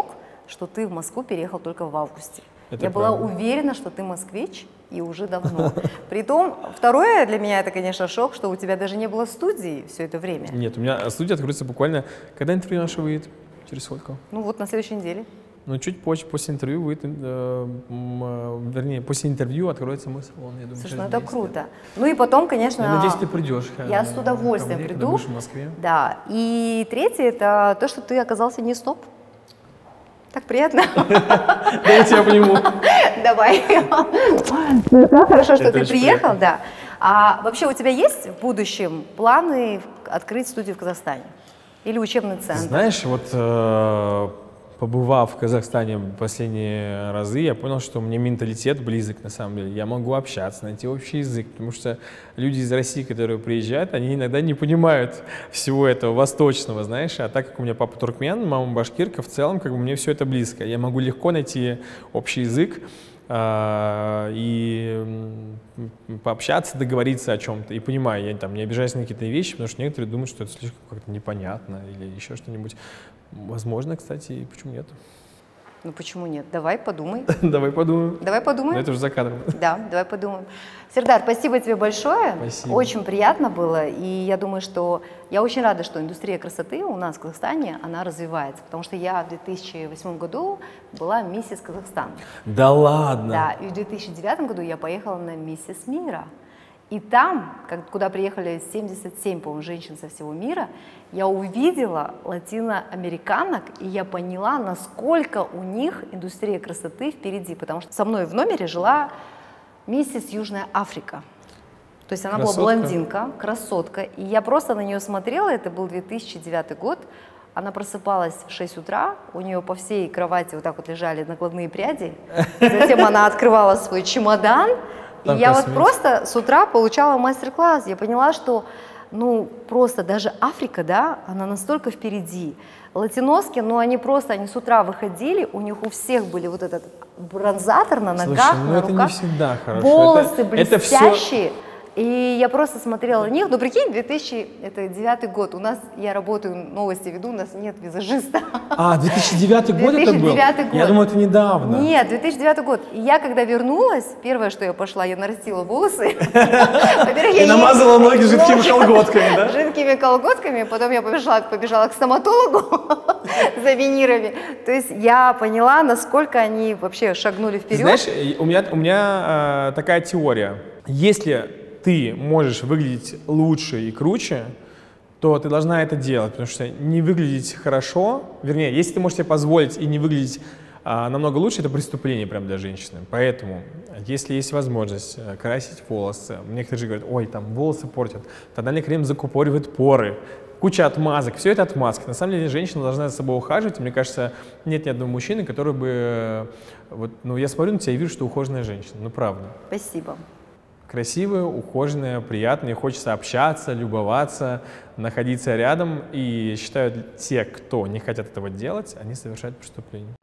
что ты в Москву переехал только в августе. Это Я правда. была уверена, что ты москвич, и уже давно. Притом, второе для меня это, конечно, шок, что у тебя даже не было студии все это время. Нет, у меня студия откроется буквально, когда интервью наше выйдет? Через сколько? Ну вот на следующей неделе. Ну, чуть позже, после интервью, выйдет, э, м, вернее, после интервью откроется мой салон. Я думаю, Слушай, через ну это месяц. круто. Ну и потом, конечно... Я надеюсь, ты придешь. Я с удовольствием ко мне, приду. когда будешь в Москве. Да. И третье, это то, что ты оказался не стоп. Так приятно. Давайте я пониму. Давай. Ну, да, хорошо, что Это ты очень приехал, приятно. да. А вообще у тебя есть в будущем планы открыть студию в Казахстане? Или учебный центр? Знаешь, вот э, побывав в Казахстане последние разы, я понял, что мне менталитет близок на самом деле. Я могу общаться, найти общий язык, потому что люди из России, которые приезжают, они иногда не понимают всего этого восточного, знаешь. А так как у меня папа туркмен, мама башкирка, в целом как бы мне все это близко. Я могу легко найти общий язык и пообщаться, договориться о чем-то. И понимаю, я там не обижаюсь на какие-то вещи, потому что некоторые думают, что это слишком как-то непонятно или еще что-нибудь. Возможно, кстати, и почему нет? Ну почему нет? Давай подумай. Давай подумаем. Давай подумаем. Но это уже за кадром. Да, давай подумаем. Сердар, спасибо тебе большое. Спасибо. Очень приятно было. И я думаю, что я очень рада, что индустрия красоты у нас в Казахстане, она развивается. Потому что я в две тысячи восьмом году была миссис Казахстан. Да ладно? Да, и в две тысячи девятом году я поехала на миссис мира. И там, как- куда приехали семьдесят семь, по-моему, женщин со всего мира, я увидела латиноамериканок, и я поняла, насколько у них индустрия красоты впереди. Потому что со мной в номере жила миссис Южная Африка. То есть она Красотка. была блондинка, красотка. И я просто на нее смотрела, это был две тысячи девятый год. Она просыпалась в шесть утра, у нее по всей кровати вот так вот лежали накладные пряди. Затем она открывала свой чемодан. И Там я вот косметика. просто с утра получала мастер-класс. Я поняла, что ну просто даже Африка, да, она настолько впереди. Латиноски, ну они просто, они с утра выходили, у них у всех были вот этот бронзатор на Слушай, ногах, ну на это не руках, всегда хорошо. волосы Это- это всё- блестящие. И я просто смотрела на них. Ну, прикинь, две тысячи девятый год. У нас, я работаю, новости веду, у нас нет визажиста. А, две тысячи девятый год это был? две тысячи девятый год. Я думаю, это недавно. Нет, две тысячи девятый год. И я, когда вернулась, первое, что я пошла, я нарастила волосы. Во-первых, я И намазала ноги жидкими ноги колготками, да? Жидкими колготками. Потом я побежала, побежала к стоматологу за винирами. То есть я поняла, насколько они вообще шагнули вперед. Знаешь, и у меня, у меня э, такая теория. Если ты можешь выглядеть лучше и круче, то ты должна это делать, потому что не выглядеть хорошо, вернее, если ты можешь себе позволить и не выглядеть а, намного лучше, это преступление прям для женщины. Поэтому, если есть возможность э, красить волосы, некоторые же говорят, ой, там волосы портят, тональный крем закупоривает поры, куча отмазок, все это отмазки. На самом деле женщина должна за собой ухаживать, и мне кажется, нет ни одного мужчины, который бы, э, вот, ну я смотрю на тебя и вижу, что ухоженная женщина, ну правда. Спасибо. Красивая, ухоженная, приятная, хочется общаться, любоваться, находиться рядом. И считаю, те, кто не хотят этого делать, они совершают преступление.